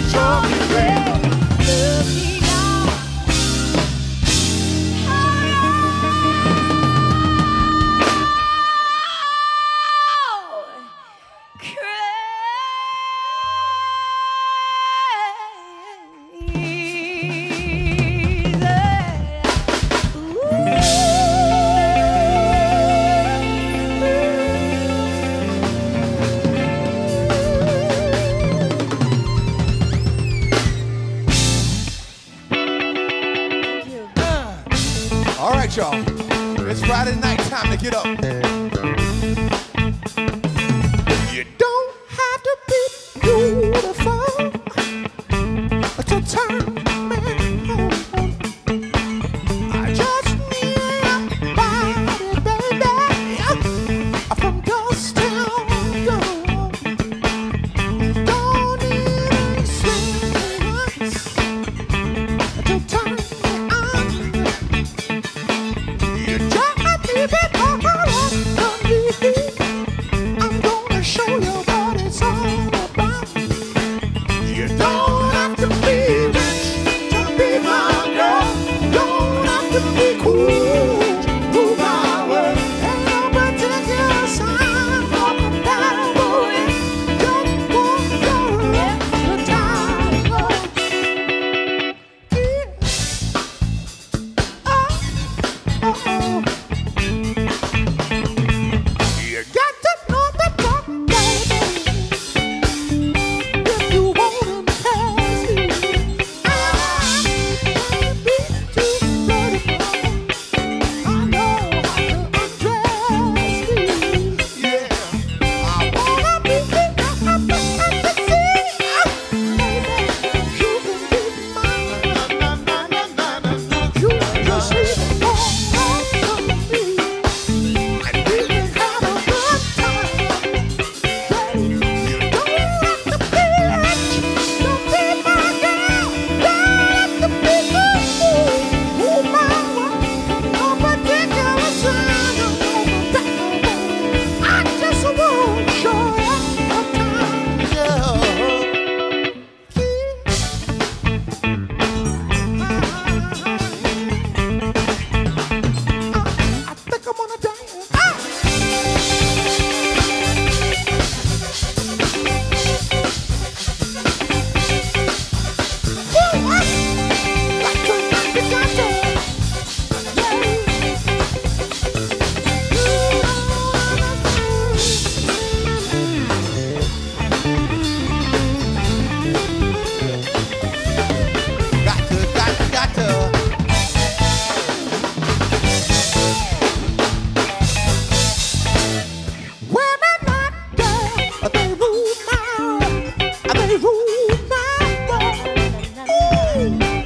All right, y'all. It's Friday night, time to get up. You don't have to be beautiful to turn me on. I just need your body, baby, from dusk till dawn. Don't need sweetness to turn me on. You just leave it all around me. I'm gonna show you what it's all about. You don't have to be rich to be my girl. Don't have to be cool to rule my world. Ain't no particular sign for compatible. Just want your extra time. You got to know the talk, baby. If you wanna pass me, I can't be too flirty. I know how to undress me. Yeah, I wanna be in your fantasy. Baby, you can be mine. You just leave it all on me. And we can have a good time. Baby, you don't have to be rich to be my girl. Don't have to be good. Rule my world. No particular sign of compatible. I just want your extra time. I think I'm gonna dance. Got to. Women not dead, they rule my world. Ooh.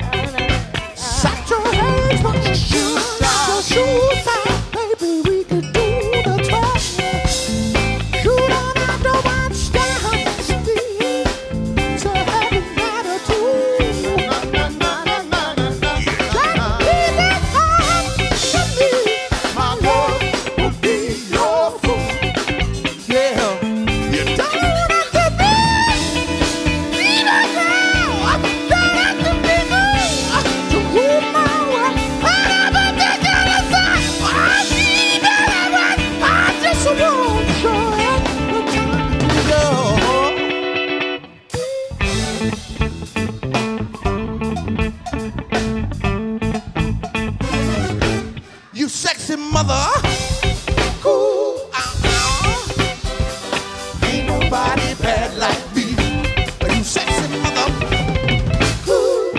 Saturate my shoes out, baby, we could do the talk. You don't have to watch dance to have an attitude. Just leave it on to me. My love will be your fool. Yeah, you don't have to be a girl. Don't have to be good to rule my world. I never take it aside. I need everyone. I just want your extra time. You sexy mother. Ooh, ain't nobody bad like me. You sexy mother. Ooh,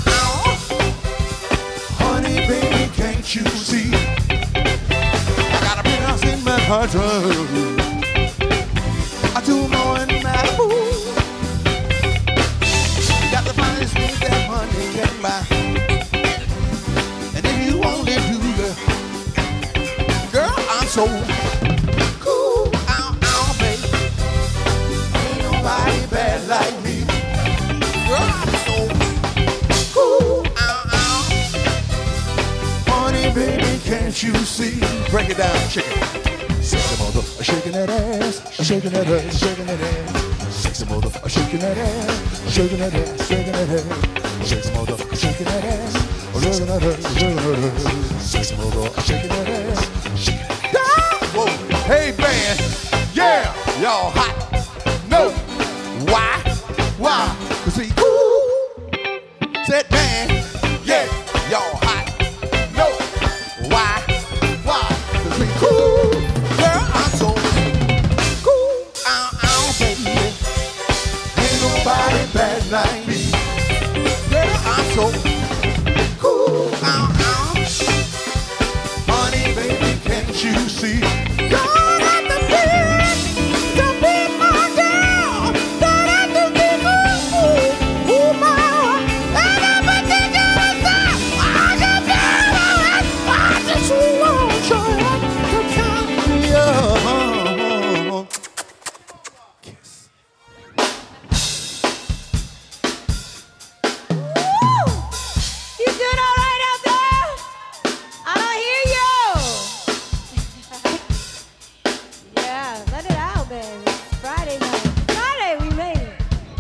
honey, baby, can't you see? I got a big house in Manhattan. I do more in Malibu. Got the finest things that money can buy. And if you only do the girl, I'm so cool, baby. Ain't nobody bad like me. Girl, I'm so cool, honey, baby, can't you see? Break it down, chicken. Sexy mother, shaking that ass, shaking that ass, shaking that ass. shake some motherfucker, shaking that ass, shaking that ass, shaking that ass, shake some motherfucker, shaking that ass, shaking that ass, shaking that ass, shake some motherfucker, shaking that ass, shaking that ass. Whoa. Hey band, yeah, y'all hot. No, why? Why? Cause we cool. Said band, yeah, y'all hot. No, why? Why? Cause we cool. Girl, I'm so cool. Baby. Ain't nobody bad like me. Girl, I'm so cool. Honey, baby, can't you see? You're not the bitch to be my girl. Don't have to be cool. Ooh, my. And I'm a particular time. I just feel it. I just want you to count me up. Kiss. You doing all right out there? I don't hear you. Yeah, let it out, baby. It's Friday night. Friday, we made it.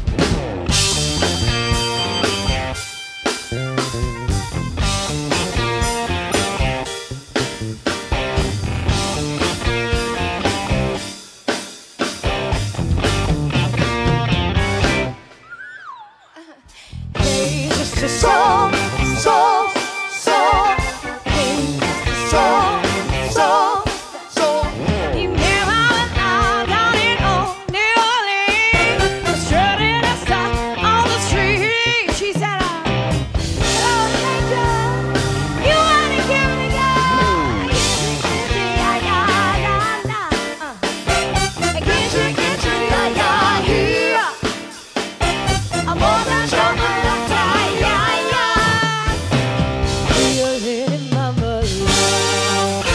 Hey, just a song, song, song. Hey, just a song, song. You never out down in old New Orleans, strutting a stop on the street. She said, "Oh, Major, you wanna give me God? Yeah, yeah, yeah, get you, yeah, yeah, here. I'm more than chocolate, yeah, yeah. Real little mama love.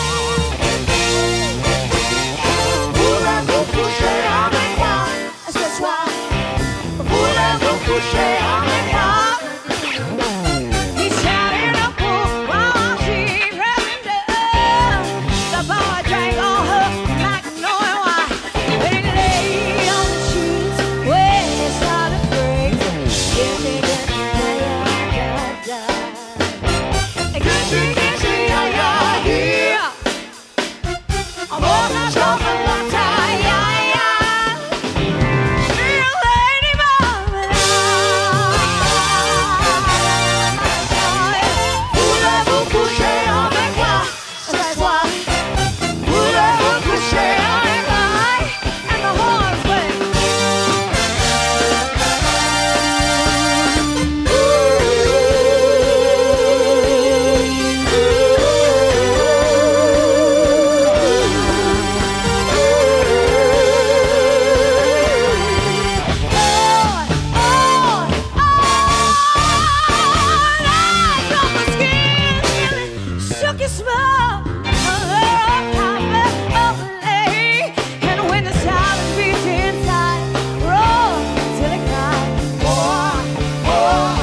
Voulez-vous coucher avec moi ce soir? Voulez-vous coucher avec moi? He's shouting a pool while she's rapping down. The boy drank on her like knowing why. When he lay on the sheets, when it started to break, get you, yeah, yeah. Get you, yeah, yeah, here. I'm all that chocolate, yeah, yeah. Real lady mama. Voulez-vous coucher avec moi ce soir? Voulez-vous coucher avec moi? And the horns play. Shook his smile, and when the silence beats inside, roar till it cries, more, more,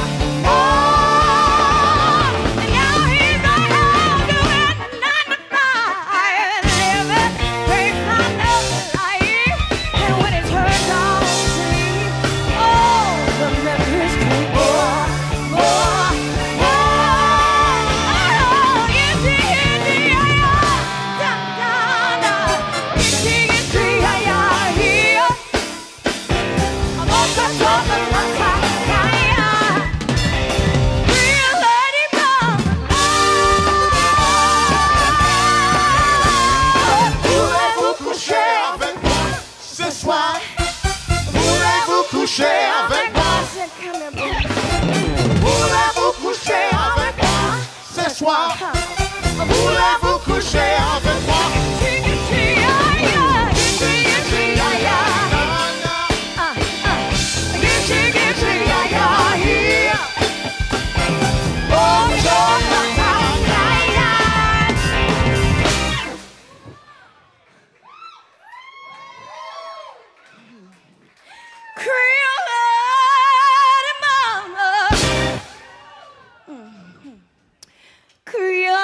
more. And now he's right home doing 9 to 5, living great kind of life. And when it turns on to sleep, oh, the memories keep more, more, more. Oh, yes, yeah, da, da, da. Yes, yeah, here. I'm all cut off and I'm tired. Real lady mama. Voulez-vous coucher avec moi ce soir? Voulez-vous coucher avec moi? Voulez-vous coucher avec moi ce soir? Voulez-vous coucher avec moi? Creole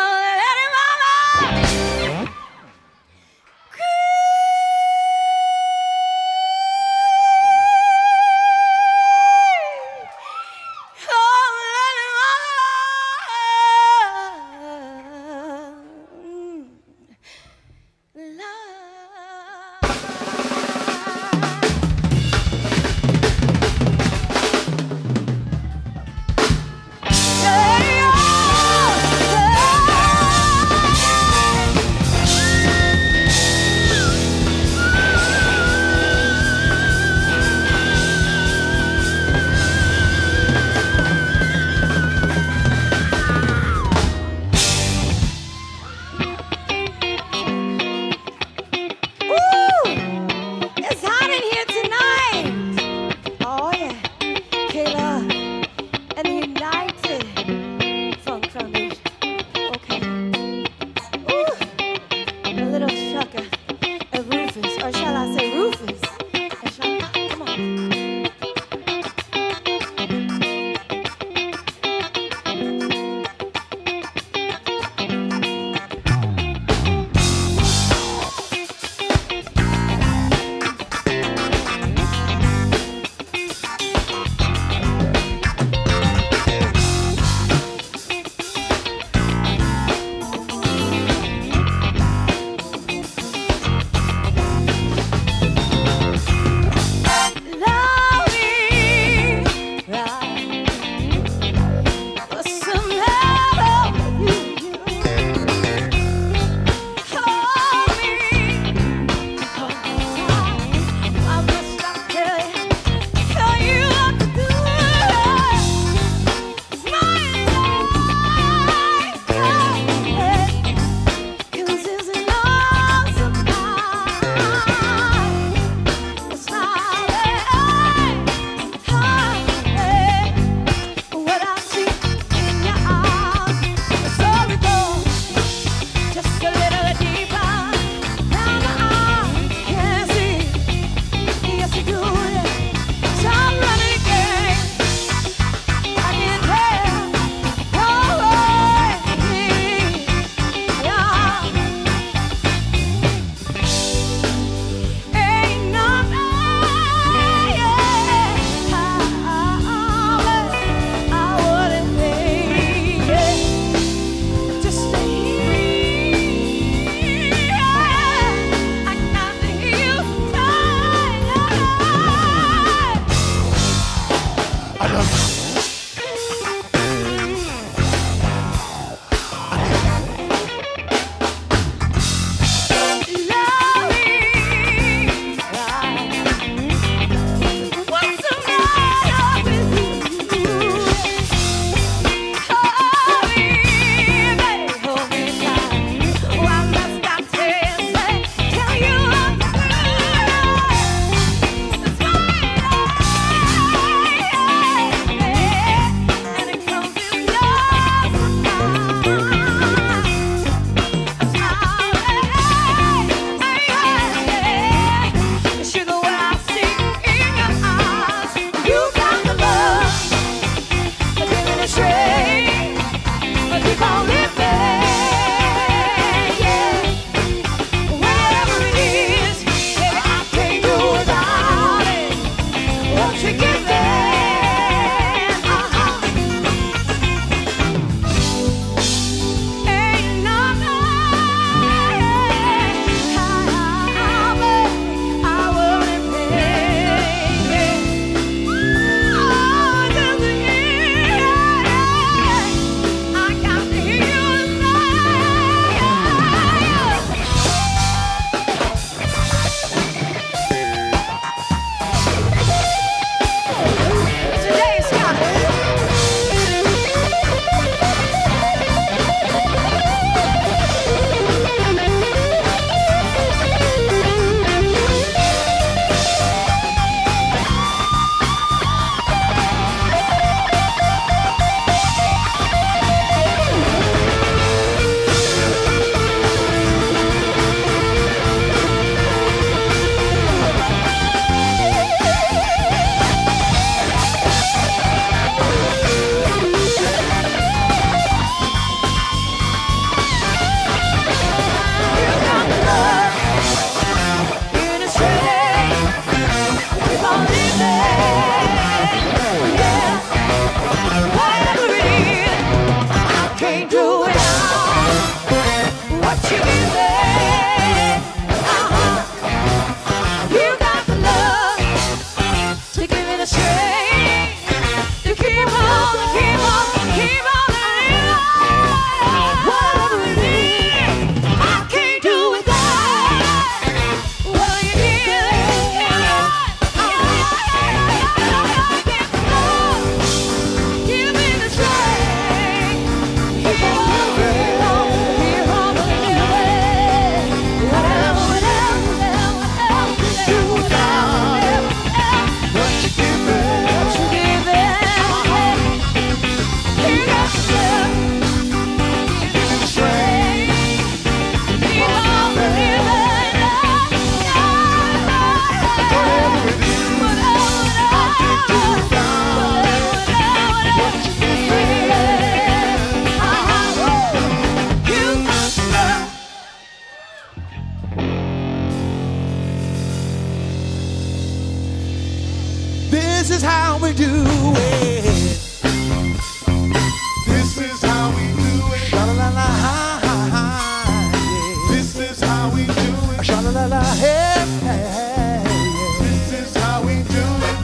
This is how we do it. This is how we do it. Sha-la-la-la, ha, ha, ha. This is how we do it. Sha-la-la-la, hey, hey, hey. This is how we do it.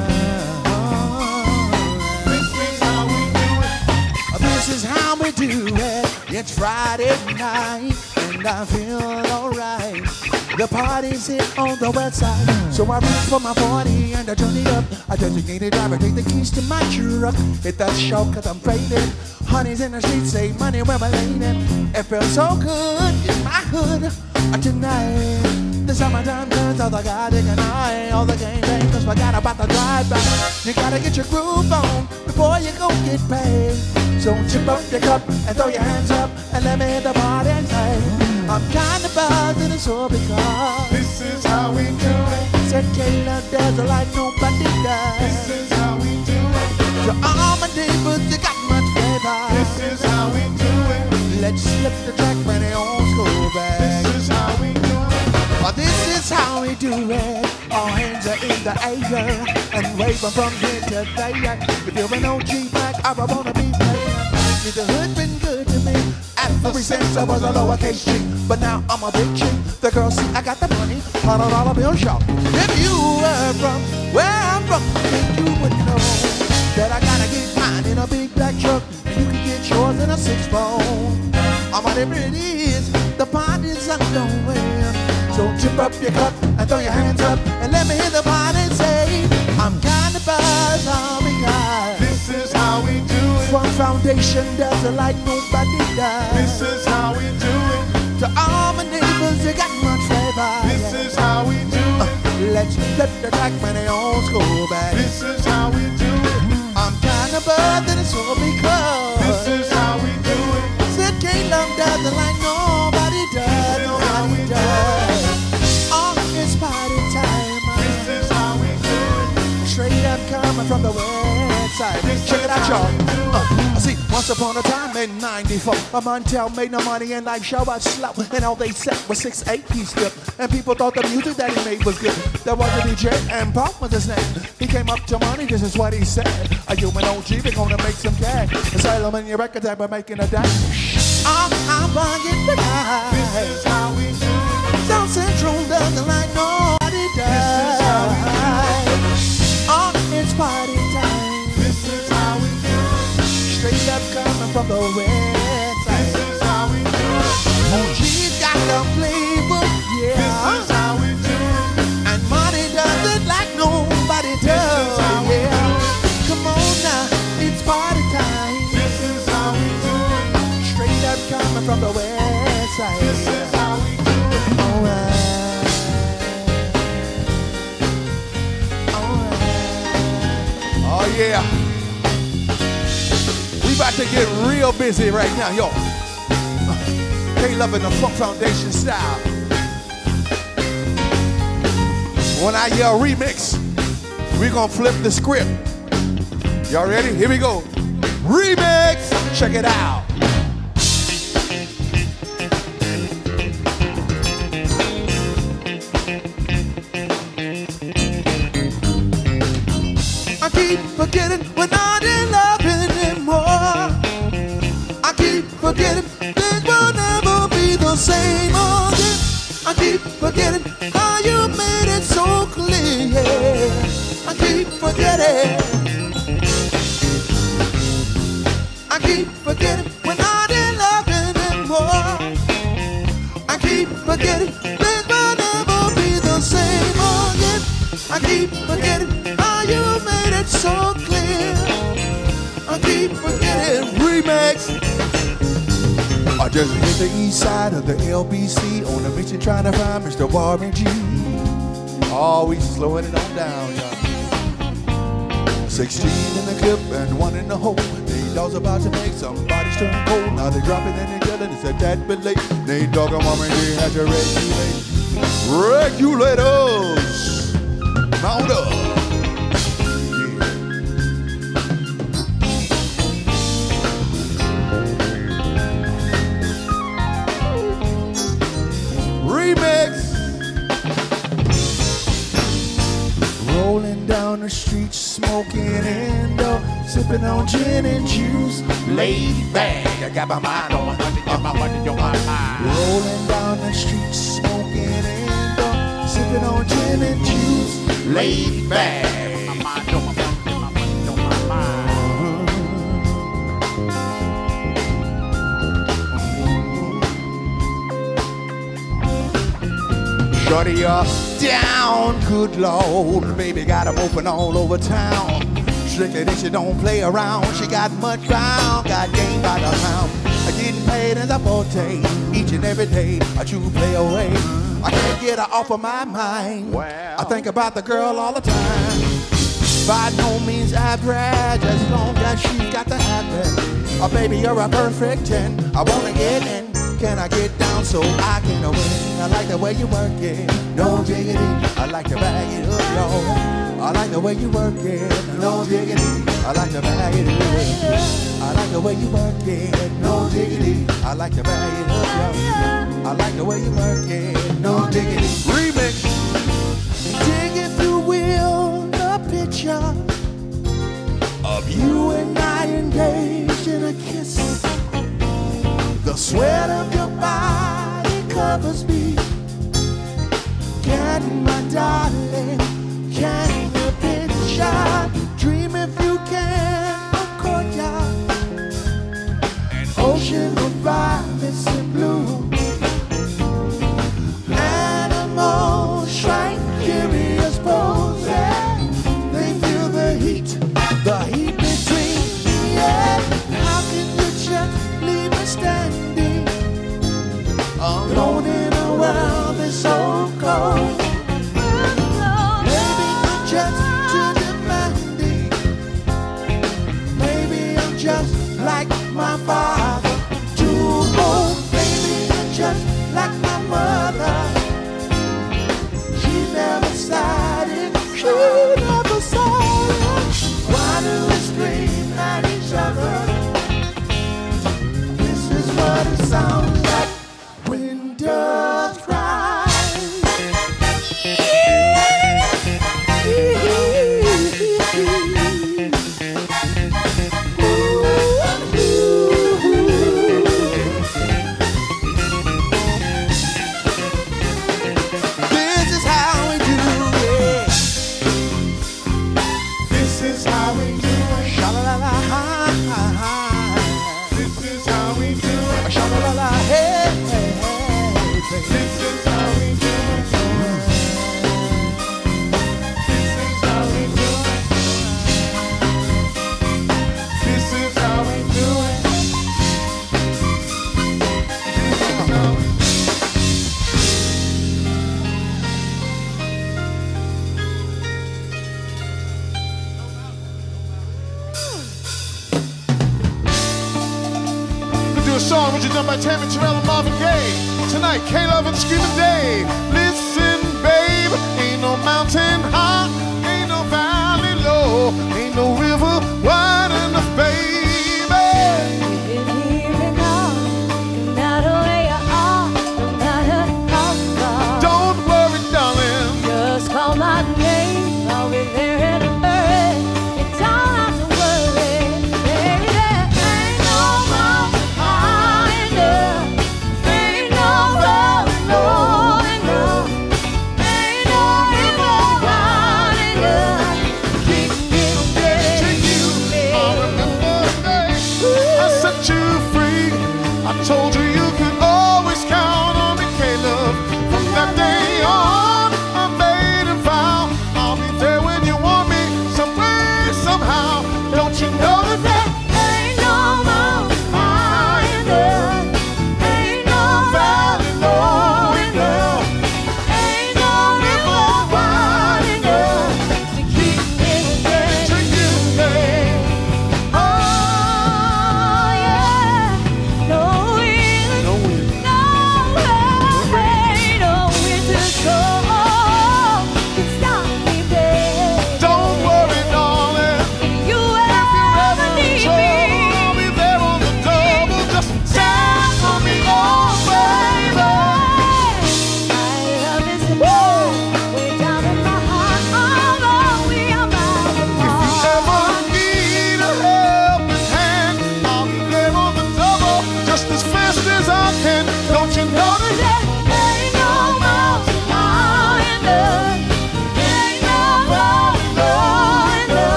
This is how we do it. This is how we do it. It's Friday night and I feel alright. The party's here on the west side, so I reach for my 40 and I turn it up. I designated driver, take the keys to my truck. Hit that show cause I'm faded. Honey's in the streets, say money where my lane. It feels so good in my hood tonight. The summertime turns out the guy take an eye. All the gang bangers forgot about the drive-by. You gotta get your groove on before you go get paid. So tip up your cup and throw your hands up and let me hit the party and say, I'm kinda buzzed and it's all because this is how we do it. Said Kayla does it like nobody does. This is how we do it. To all my neighbors, you got much flavor. This is how we do it. Let's flip the track when they all go back. This is how we do it. Oh, this is how we do it. All hands are in the air and waving from here to there. If you're an OG black, I wanna be there. The hood been good to me ever since I was a lowercase G, but now I'm a big G. The girls see I got the money, $100 bill shop. If you were from where I'm from, then you would know that I gotta get mine in a big black truck, and you can get yours in a 6-4. Whatever it is, the party's underway. So tip up your cup and throw your hands up and let me hear the party say, I'm kinda buzzed, oh my God. This is how we do it. Funk Foundation does it like nobody does. This is how we do it. To all my neighbors, you got much flavor. This is how we do it. Let's flip the track when they all go back. This is how we do it. I'm kinda buzzed and it's all because this is how we do it. Said Caleb does it like nobody does. Nobody does. Oh, it's party time. This is how we do it. Straight up coming from the west side. Check it out, y'all. See, once upon a time in 94, a Montel made no money and life show was slow. And all they said was 6'8" he stood. And people thought the music that he made was good. There was a DJ and Pop was his name. He came up to money, this is what he said. A human OG, we're gonna make some cash. Asylum in your record type by making a dash. I'm bugging the guy. This is how we do it. South Central doesn't like nobody does. This is how we do it. Oh, it's party time. This is how we do it. Straight up coming from the west side. This is how we do it. OG's got the flavor, yeah. This is how we do it. And money does it like nobody does. This is how we do it. Come on now, it's party time. This is how we do it. Straight up coming from the west side. This is how we do it. Alright. Alright. Oh yeah. We about to get real busy right now, yo. K-Love in the Funk Foundation style. When I yell remix, we gonna flip the script. Y'all ready? Here we go. Remix! Check it out. I keep forgetting we're not in love anymore. I keep forgetting things will never be the same again. I keep forgetting how you made it so clear. I keep forgetting. so clear. I keep forgetting remix. I just hit the east side of the LBC on a mission trying to find Mr. Warren G. Oh, we slowing it on down, y'all. 16 in the clip and 1 in the hole. They dogs about to make somebody's turn cold. Now they dropping and they yelling, it's a tad bit late. They dog and Warren G had to regulate. Regulators, mount up. Remix. Rolling down the street, smoking Indo, sipping on gin and juice. Laid back, I got my mind on 100, got my money on my mind. Rolling down the street, smoking Indo, sipping on gin and juice. Laid back, my mind on my money, my money on my mind. Shorty up. Down, good Lord, baby got 'em open all over town. Strictly that she don't play around. She got much ground, got game by the pound. Getting paid in the forte, each and every day. A true play away. I can't get her off of my mind. I think about the girl all the time. By no means average, as long as she's got the habit. Oh, baby, you're a perfect 10. I wanna get in. Can I get down so I can win? I like the way you work it, no diggity. I like to bag it up, y'all. I like the way you work it, no diggity. I like to bag it up. I like the way you work it, no diggity. I like to bag it up, y'all. I like the way you work it, no diggity. Remix. Dig if you will, the picture of you and I engaged in a kiss. The sweat of your body covers me. Can my darling, can you picture? Dream if you can, a courtyard, an ocean of violets and blue. Animals strike curious poses. They feel the heat between. Yeah, how can you just leave me standing alone in a world that's so cold? Maybe I'm just too demanding. Maybe I'm just like my father, too old. Maybe I'm just like my mother. She never started. She never started. Why do we scream at each other? This is what it sounds like when doves cry. This is how we do it. This is how we do it. Sha-la-la-la. This is how we do it. Sha-la-la-la. Hey, hey, hey. This is how we do it. This is how we do it. This is how we do it. We do a song which is done by Tammy Terrell and Marvin Gaye. Tonight, K-Love and Screaming Dave. Listen, babe, ain't no mountain high, ain't no valley low, ain't no river wide enough, baby. You can hear me now, no matter where you are, no matter how far. Don't worry, darling. Just call my name, I'll be there in a hurry. You don't have to worry, baby. Ain't no mountain high enough, ain't no road low enough, ain't no river wide enough. Keep me Take you, I remember the day I set you free. I told you you could always count on me, K-Love. From that day on, I made a vow I'll be there when you want me, some way, somehow.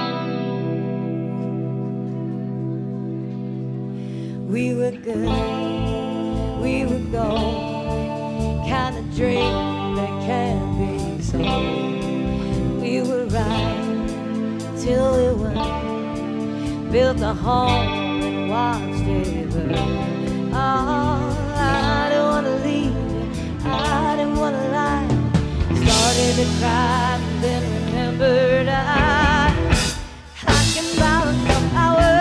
We were good, we were gold, kind of dream that can't be sold. We were right till we weren't, built a home and watched it burn. Oh, I didn't want to leave, I didn't want to lie. Started to cry and then remembered I can balance the power.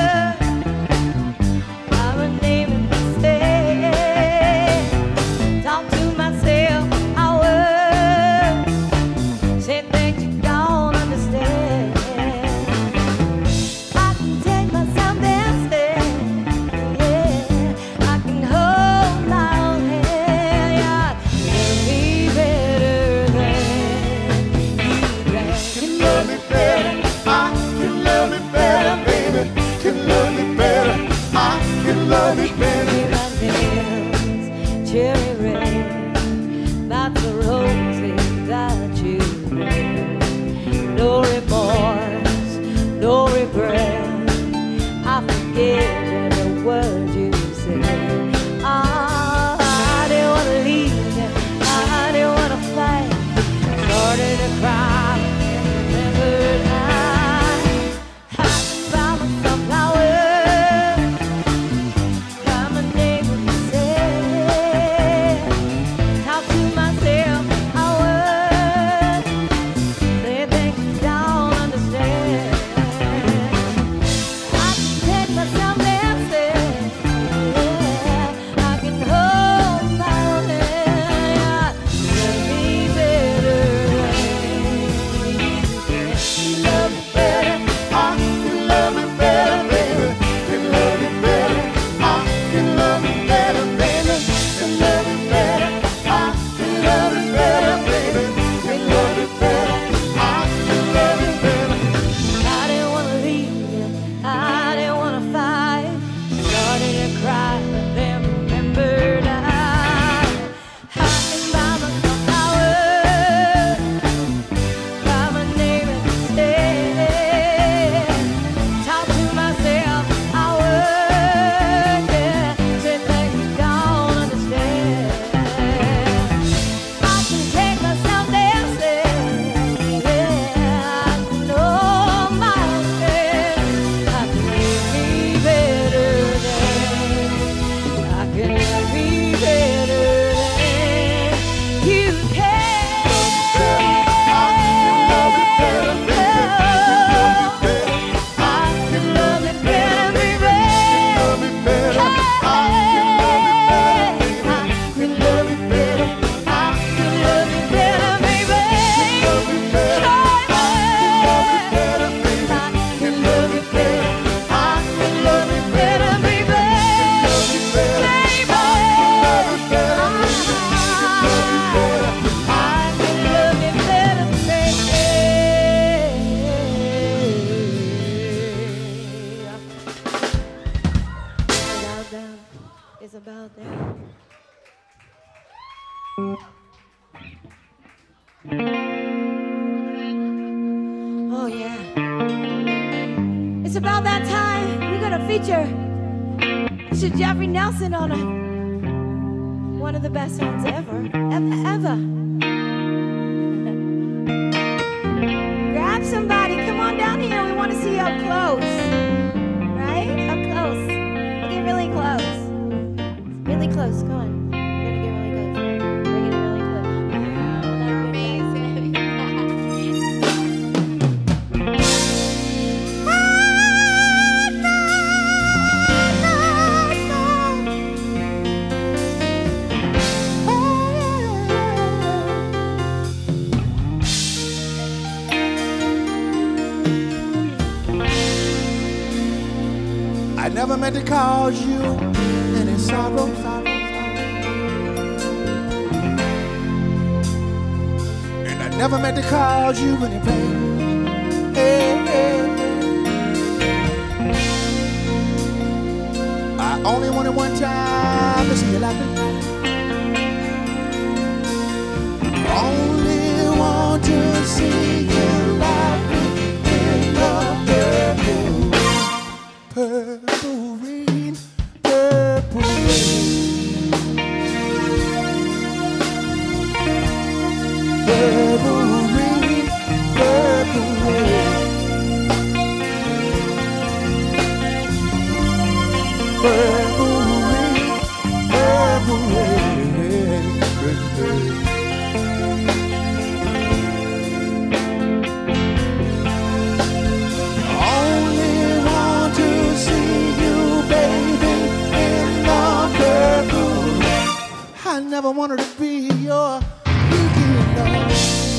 Love it better. Cherry red, that's the roses that you wear. No remorse, no regret. I forget every word you said. I didn't want to leave, I didn't want to fight. Started to cry and remembered I can buy myself flowers. It's about that. Oh yeah. It's about that time we're gonna feature Mr. Jeffrey Nelson on one of the best songs ever. Grab somebody, come on down here. We want to see you up close. Right? Up close. We'll get really close. Really close, come on. We're gonna get really close. We're getting really close. I never meant to cause you any sorrow. And I never meant to cause you any pain. I only wanted one time to see you laughing. Only want to see you laughing in love. purple rain, purple rain. Only want to see you, baby, in the purple rain. I never wanted to be your weekend love.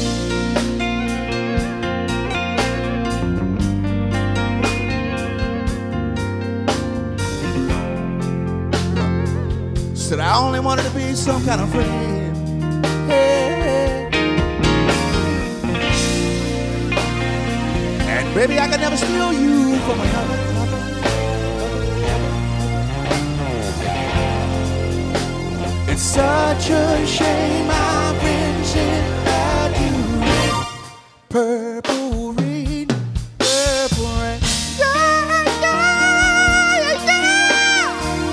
Said I only wanted to be some kind of friend. Hey. And baby, I could never steal you from another. It's such a shame I've been sent at you. Purple rain, purple rain. Yeah, yeah, yeah.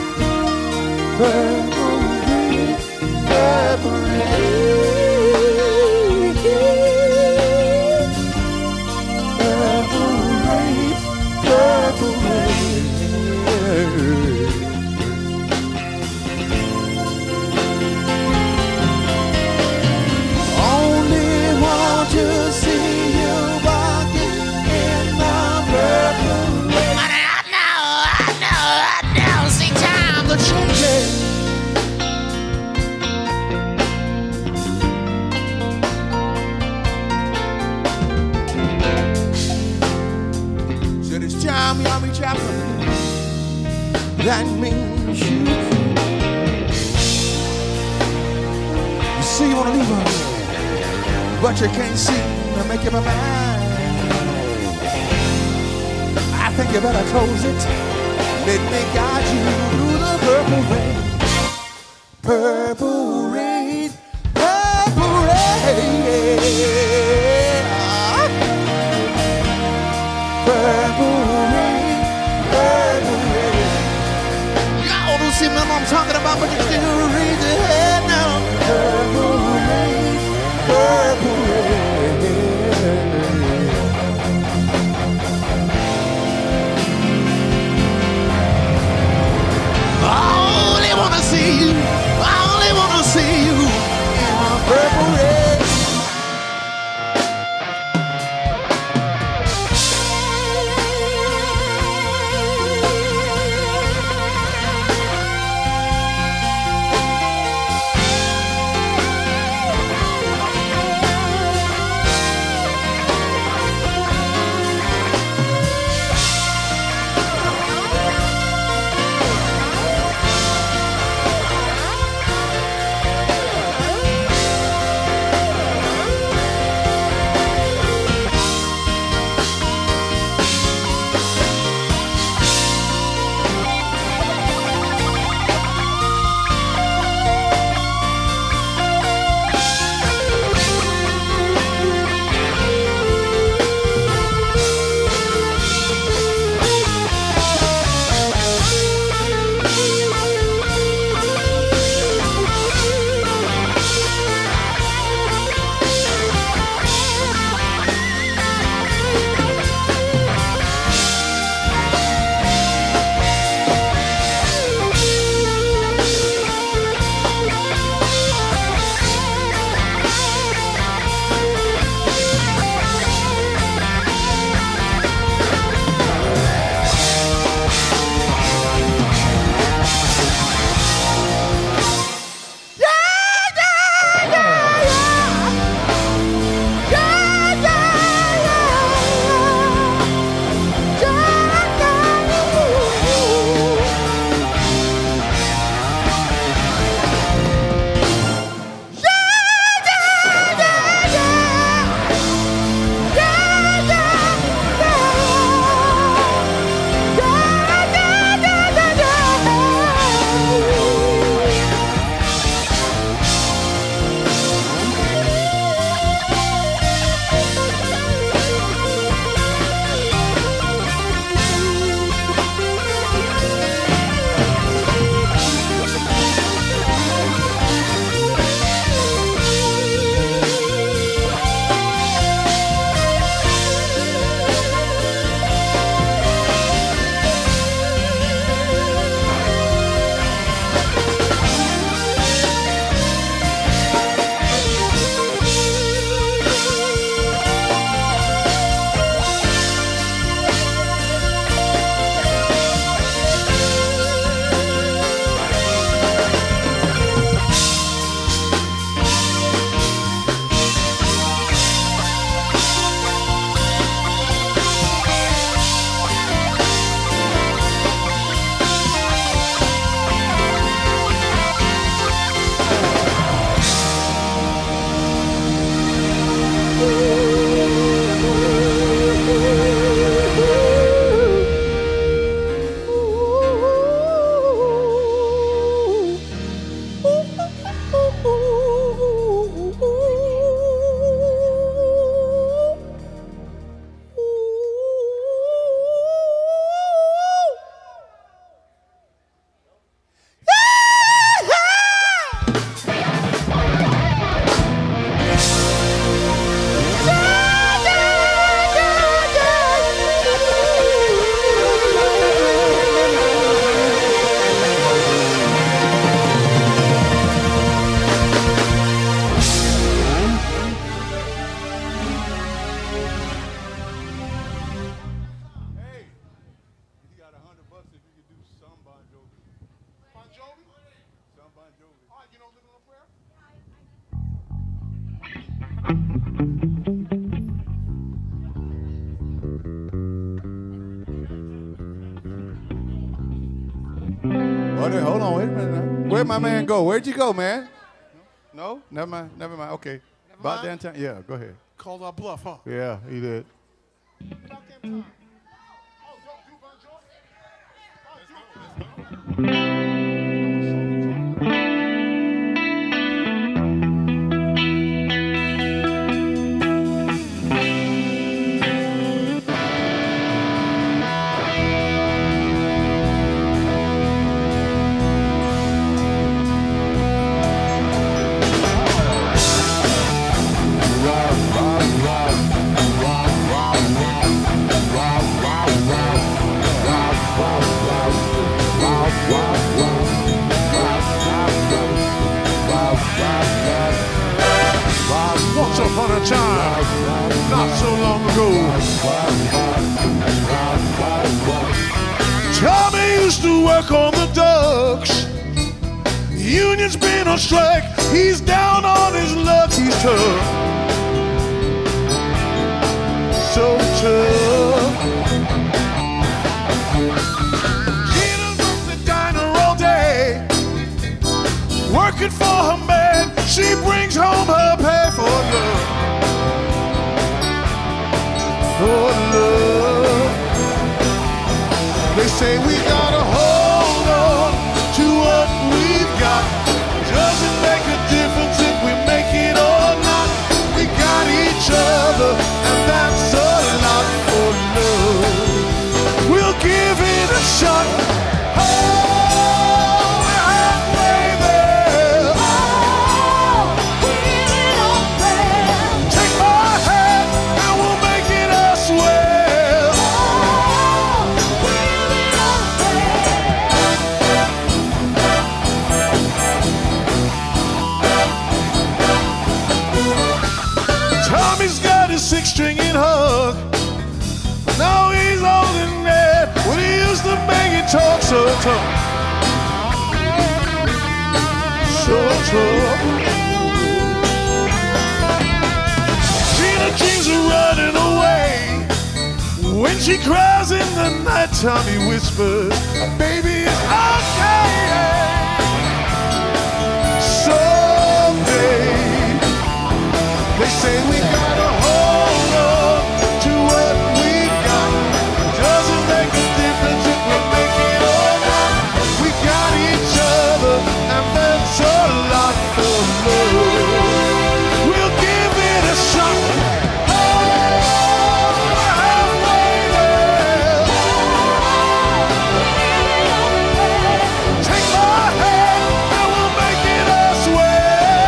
Purple rain, purple rain. Purple rain, purple rain. To see you walking in the purple rain. I know. See, times are changing. Said it's time y'all reach out for me. That means you see you wanna leave her, but you can't seem to make up my mind. I think you better close it. Let me guide you through the purple rain. Purple rain, purple rain. Purple rain, purple rain. Y'all don't see me what I'm talking about, but you still raise your head now. Purple rain, purple rain. I only wanna see you. I only wanna see you in my purple rain. Hold on, wait a minute now. Where'd my man go? Where'd you go, man? No? Never mind, never mind. Okay. About damn time. Yeah, go ahead. Called our bluff, huh? Yeah, he did. Once upon a time, not so long ago, Tommy used to work on the docks. Union's been on strike, he's down on his luck, he's tough, so tough. Gina's at the diner all day, working for her man, she brings home her pay for love. For love. They say we gotta hold on to what we've got. Doesn't make a difference if we make it or not. We got each other, and that's a lot for love. We'll give it a shot. Six-stringing hug. Now he's holding that when he used to make it talk so tough. So tough. Gina dreams of running away. When she cries in the night, Tommy whispers, baby, it's okay. Someday they say we gotta hold on to what we've got. Doesn't make a difference if we make it or not. We got each other, and that's a lot for love. We'll give it a shot. Halfway there. Take my hand, and we'll make it, I swear.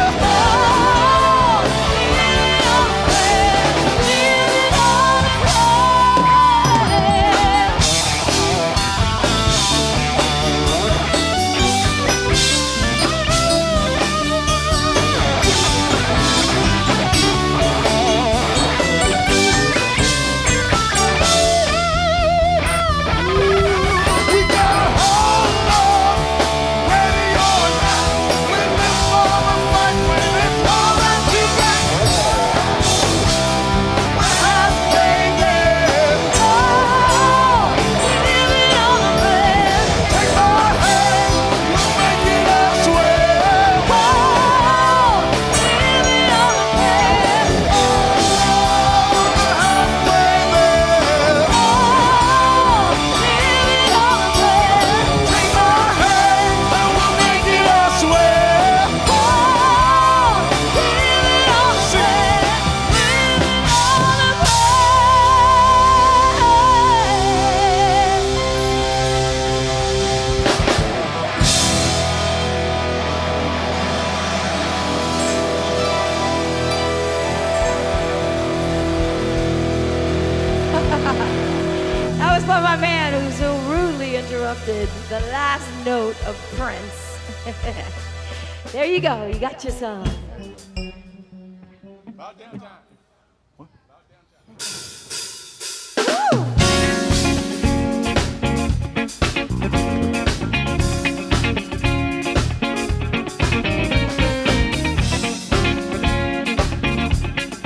The last note of Prince. There you go. You got your song. About damn time. What? About damn time.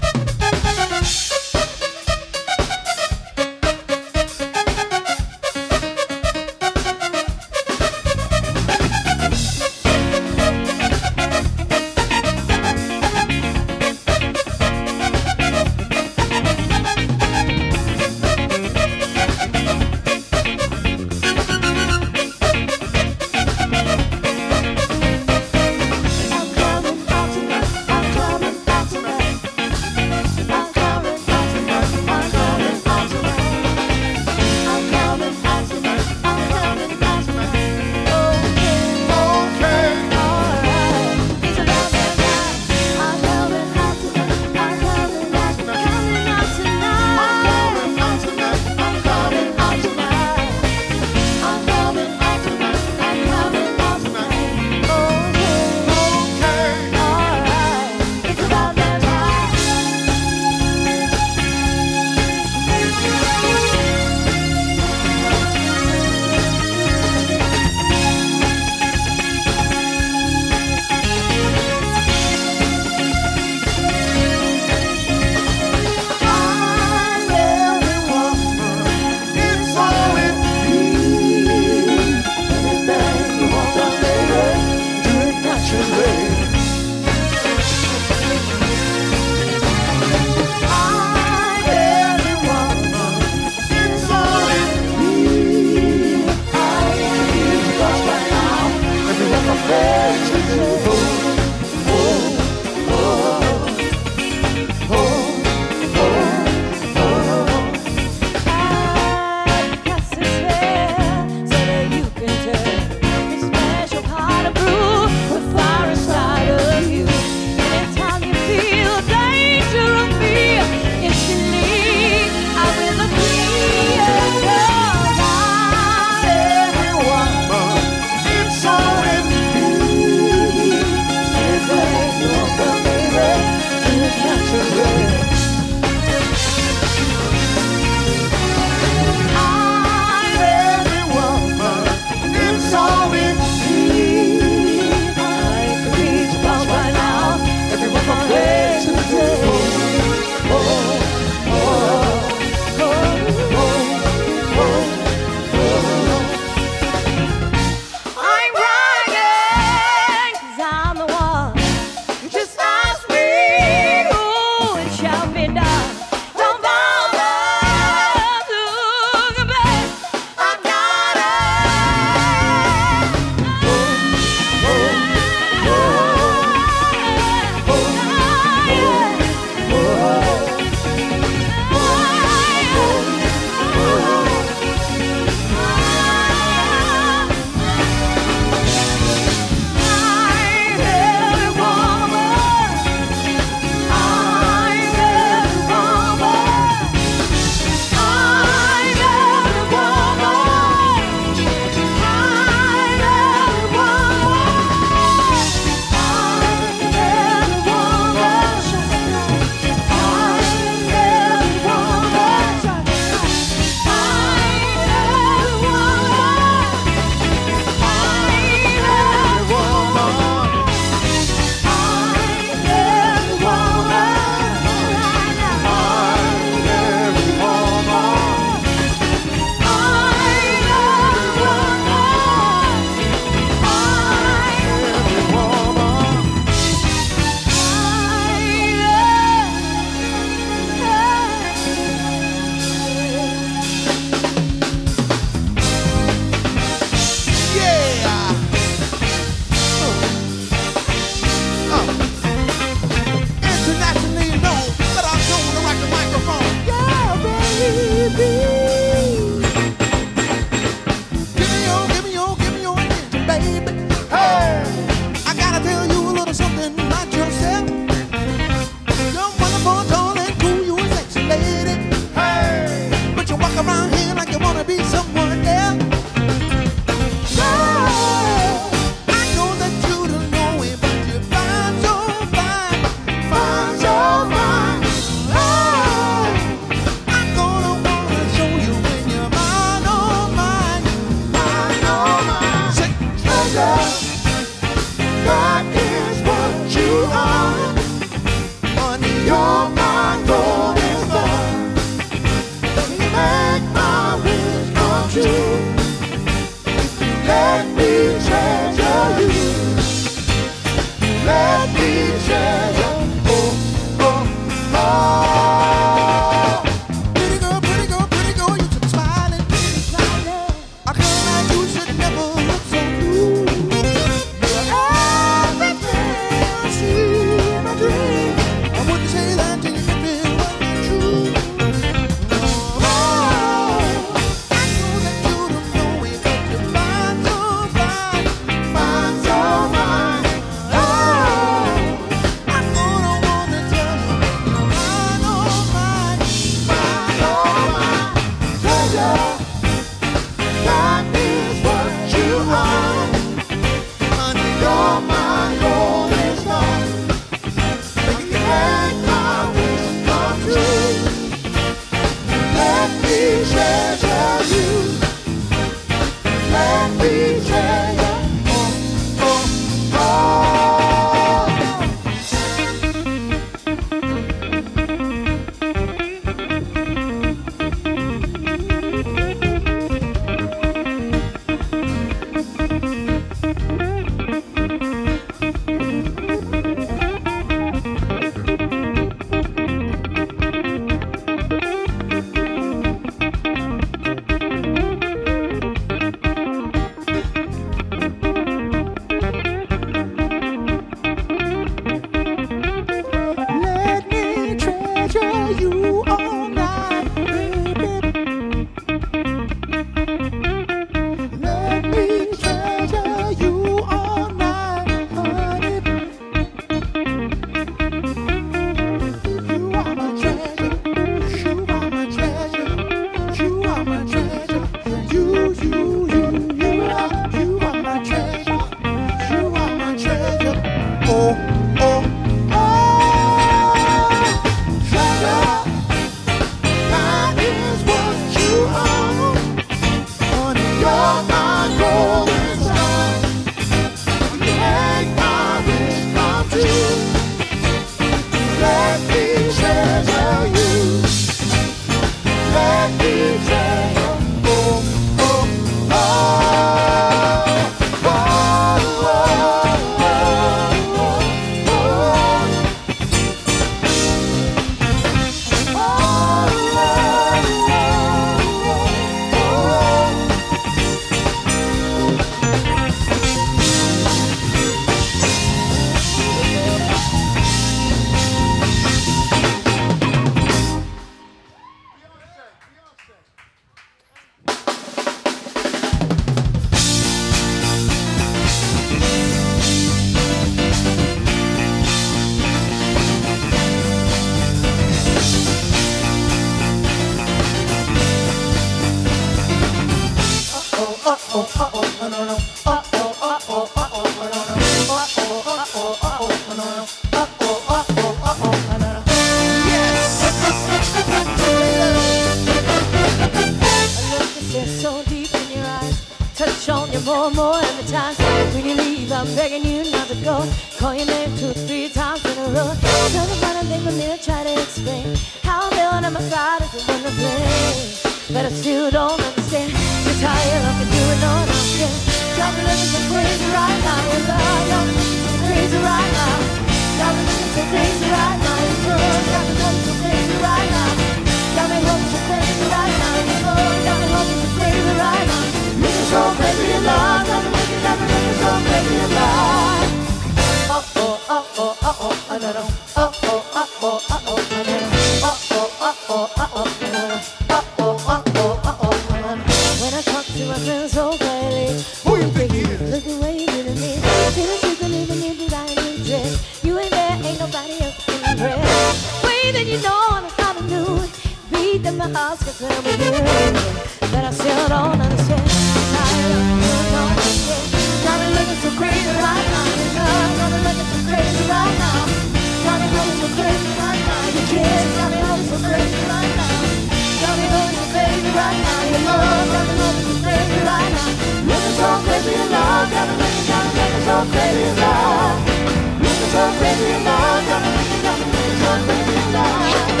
So deep in your eyes, touch on you more and more every time. When you leave, I'm begging you not to go. Call your name 2, 3 times in a row. Tell me what I think with me, try to explain how they on my side is when to play. But I still don't understand. You're tired of me doing all I'm saying. Got me looking so crazy right now. You're so crazy right now. Got me looking so crazy right now. You're got me looking so crazy right now. Got me looking so crazy right now. You're got me looking so crazy right now. Looking so crazy in love. Got me looking so crazy in love. Oh oh oh oh oh oh oh no no. Oh oh oh oh oh oh no no. Oh oh oh oh oh oh no no. Oh oh oh oh oh oh no no. When I talk to my friends so quietly, Who you think he is? look the way you did to me. Didn't you believe in your design new dress? You ain't there, ain't nobody else can impress. Way that you know how to do it. Beat that my heart's gonna tell me you. But I still don't understand. Tired of you, don't understand. Got me looking so crazy right now. Got me looking so crazy right now. Got me looking so crazy right now. Your kids got me looking so crazy right now. Got me looking so crazy right now. Your love got me looking so crazy right now. Looking so crazy in love. Got me looking so crazy in love. Looking so crazy in love. Got me looking so crazy in love.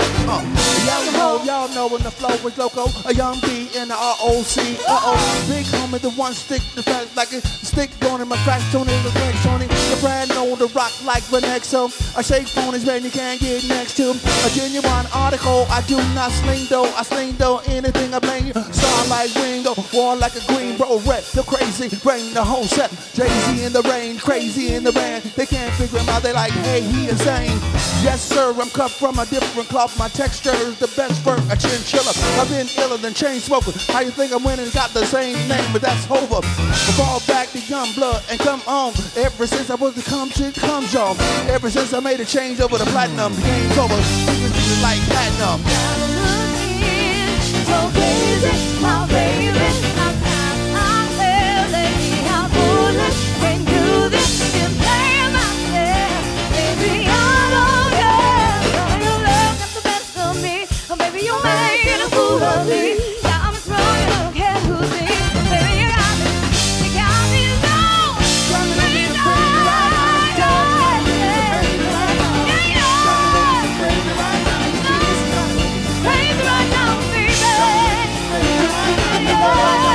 Y'all know when the flow was loco. A young B in the ROC. Big homie, the one stick, the fact like a stick going in my crack, Tony, the next Tony. The brand know the rock like Renexo. I shake phonies, man, you can't get next to. A genuine article, I do not sling though. I sling though, anything I bling. Star like Ringo, war like a green bro, red, the crazy, rain the whole set. Jay-Z in the rain, crazy in the band. They can't figure him out, they like, hey, he insane. Yes, sir, I'm cut from a different cloth. My texture is the best for a chinchilla. I've been iller than chain smoker. How you think I'm winning? Got the same name, but that's over. Fall back to young blood and come on. Ever since I was the come on. Ever since I made a change over the platinum, the game's over. Even if you like platinum. So crazy, my baby. I'm telling how foolish can do this and play myself. Baby, I don't care. Your love got the best of me. Oh, baby, you're making a fool of me. Yeah, I'm strong, I don't care who's me. Baby, you got me low. Crazy right now, baby.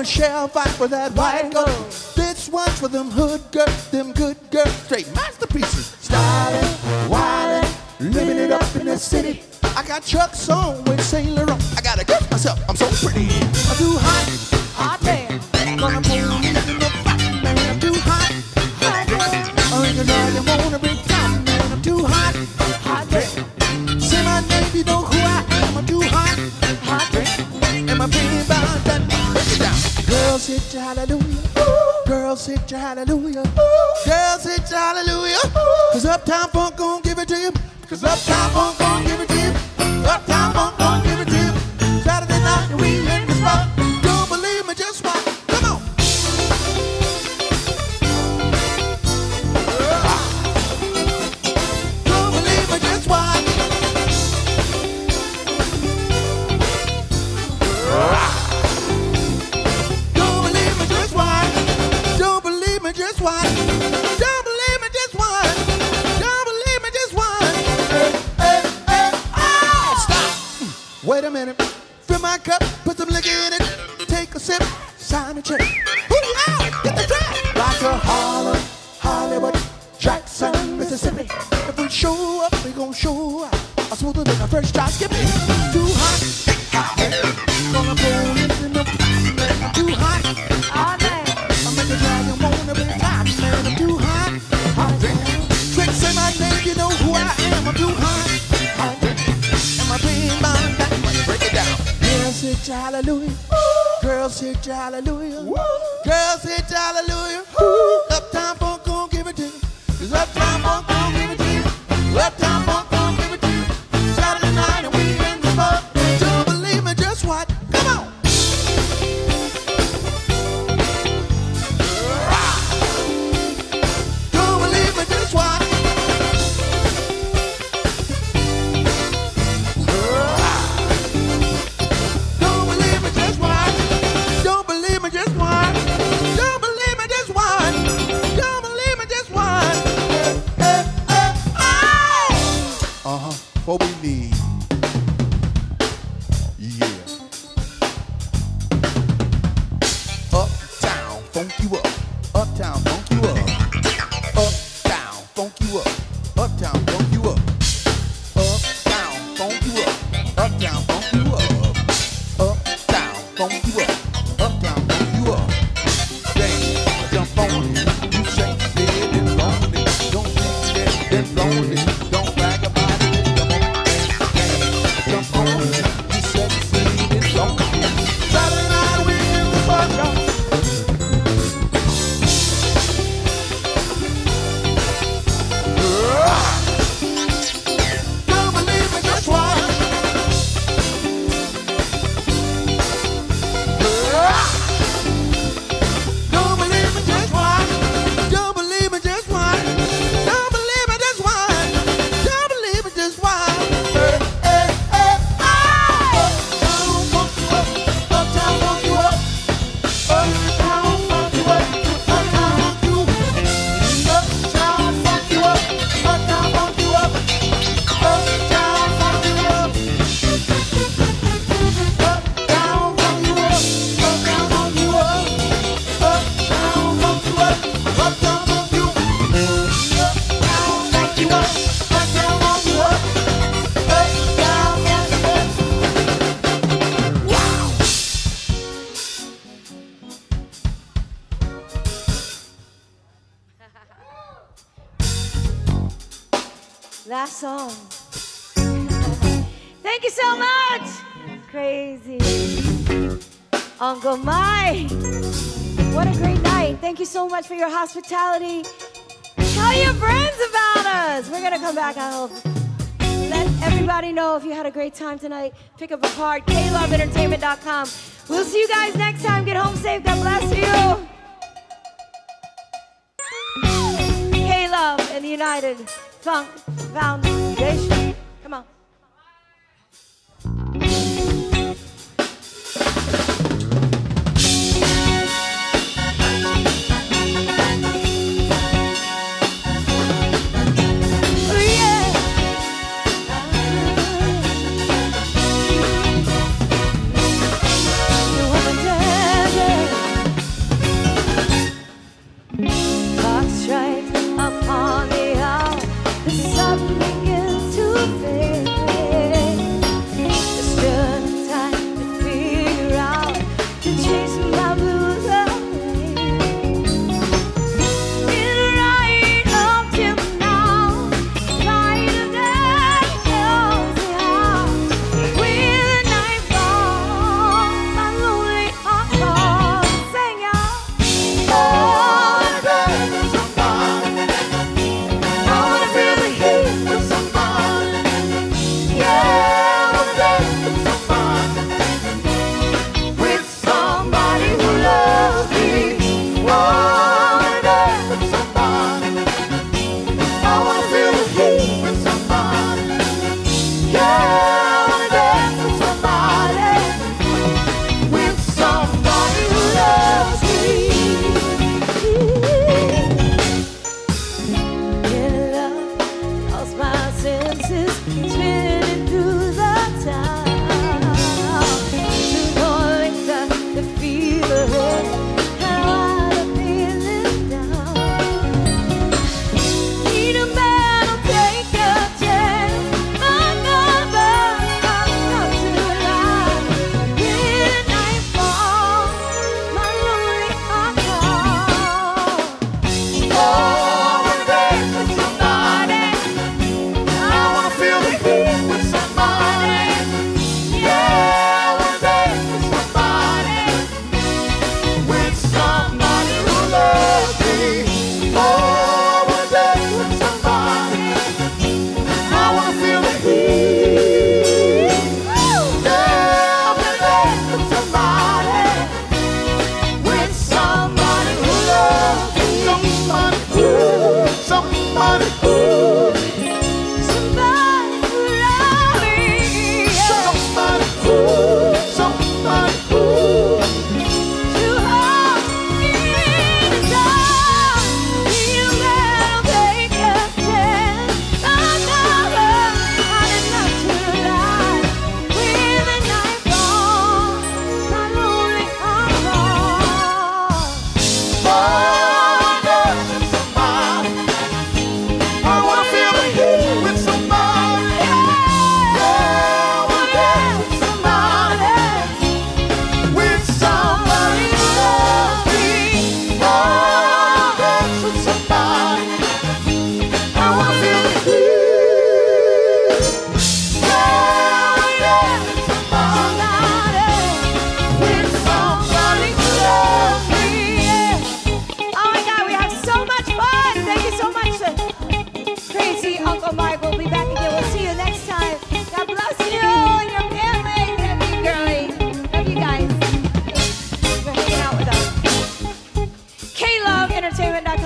gonna share a fight for that white gold. This one's for them hood girls, them good girls, straight masterpieces. Styling, wildin', living it up in the city. I got Chuck's on with Saint Laurent. I gotta get myself, I'm so pretty. I'm too hot, hot damn. Gonna pull you in the fight, man. I'm too hot, hot damn. I ain't gonna wanna bring time, man. I'm too hot, hot damn. Say my name, you know who I am. I'm too hot, hot damn. And my baby bound that break it down. Girls hit you hallelujah. Girls hit you hallelujah. Girls hit you hallelujah. Cause Uptown Funk gon' give it to you. Cause Uptown Funk gon' give it to you. Uptown Funk gon' give it to you. Saturday night and we in the spot. Don't believe me, just watch. Come on. Don't believe me, just watch. Don't believe me, just watch. Don't believe me, just watch. Don't believe me, just watch. Don't believe me, just watch. Stop. Wait a minute. Fill my cup, put some liquor in it. Take a sip, sign a check. Who you out? Get the track. Like a Harlem, Hollywood, Jackson, Mississippi. If we show up, we gon' show out. I'm smoother than a fresh drop skipping. Too hot, hot. Gonna pull it in the man. I'm too hot, hot man. I'm making dragon wanna be top man. I'm too hot, hot damn. Tricks say my name, you know who I am. I'm too hot, hot damn. And my pain bound back when you break it down. Girls hit you hallelujah. Girls hit you hallelujah. Girls hit you hallelujah. Uptown Funk gon' give it to you. Cause Uptown Funk gon' give it to you. Uptown Funk gon' give it to you. Saturday night and we in the spot. Don't believe me, just what? Come on. Don't believe me, just what? Don't believe me, just what? Don't believe me, just what? Don't believe me, just what? Don't believe me, just what? What we need. Yeah. Uptown, funk you up. Uptown, funk you up. Uptown, funk you up. Uptown, funk you up. Uptown, funk you up. Uptown, funk you up. Uptown, funk you up. Uptown, funk you up. Dance, jump on it. You shake it and roll it. Don't think that it's lonely. Don't brag about it. Come on, dance, jump on it. You shake it and roll it. Saturday night we in the spot, y'all. Don't believe me, just watch. Don't believe me, just watch. Don't believe me, just watch. Don't believe me, just watch. Don't believe me, just watch. Uptown funk you up. Uptown funk you up. Uptown funk you up. Uptown funk you up. Uptown funk you up. Uptown funk you up. Uptown funk you up. Uptown funk you up. Uptown funk you up. Uptown funk you up. Uptown funk you up. Uptown funk you up. Uptown funk you up. Uptown funk you up. Wow. Last song. Thank you so much. Crazy. Uncle Mike. What a great night. Thank you so much for your hospitality. Tell your friends about us. We're going to come back, I hope. Let everybody know if you had a great time tonight. Pick up a card, KLoveEntertainment.com. We'll see you guys next time. Get home safe. God bless you. K-Love and the United Funk Foundation. Come on. You wanna dance?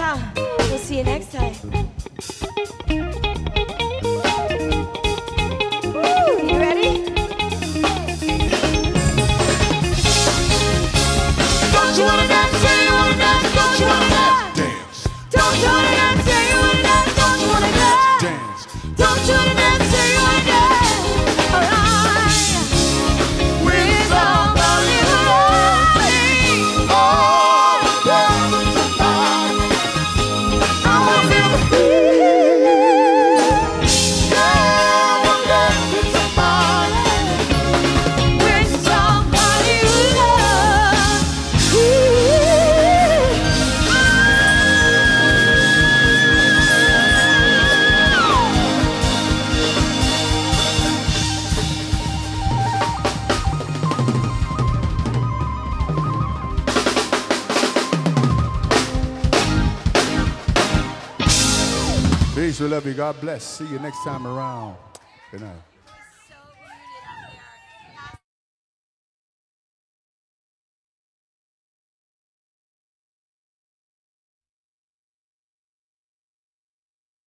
Yeah, we'll see you next time. Woo, you ready? Don't you wanna dance? Say you wanna dance. Don't you wanna dance? Dance. Don't you wanna dance? Say you wanna dance. Don't you wanna dance? Dance. Don't you wanna dance? Say you wanna dance? Alright. With somebody who loves me. Oh, dance tonight. I wanna feel the heat. Yeah, we'll dance tonight. With somebody who loves me. Peace, we love you. God bless. See you next time around. Good night.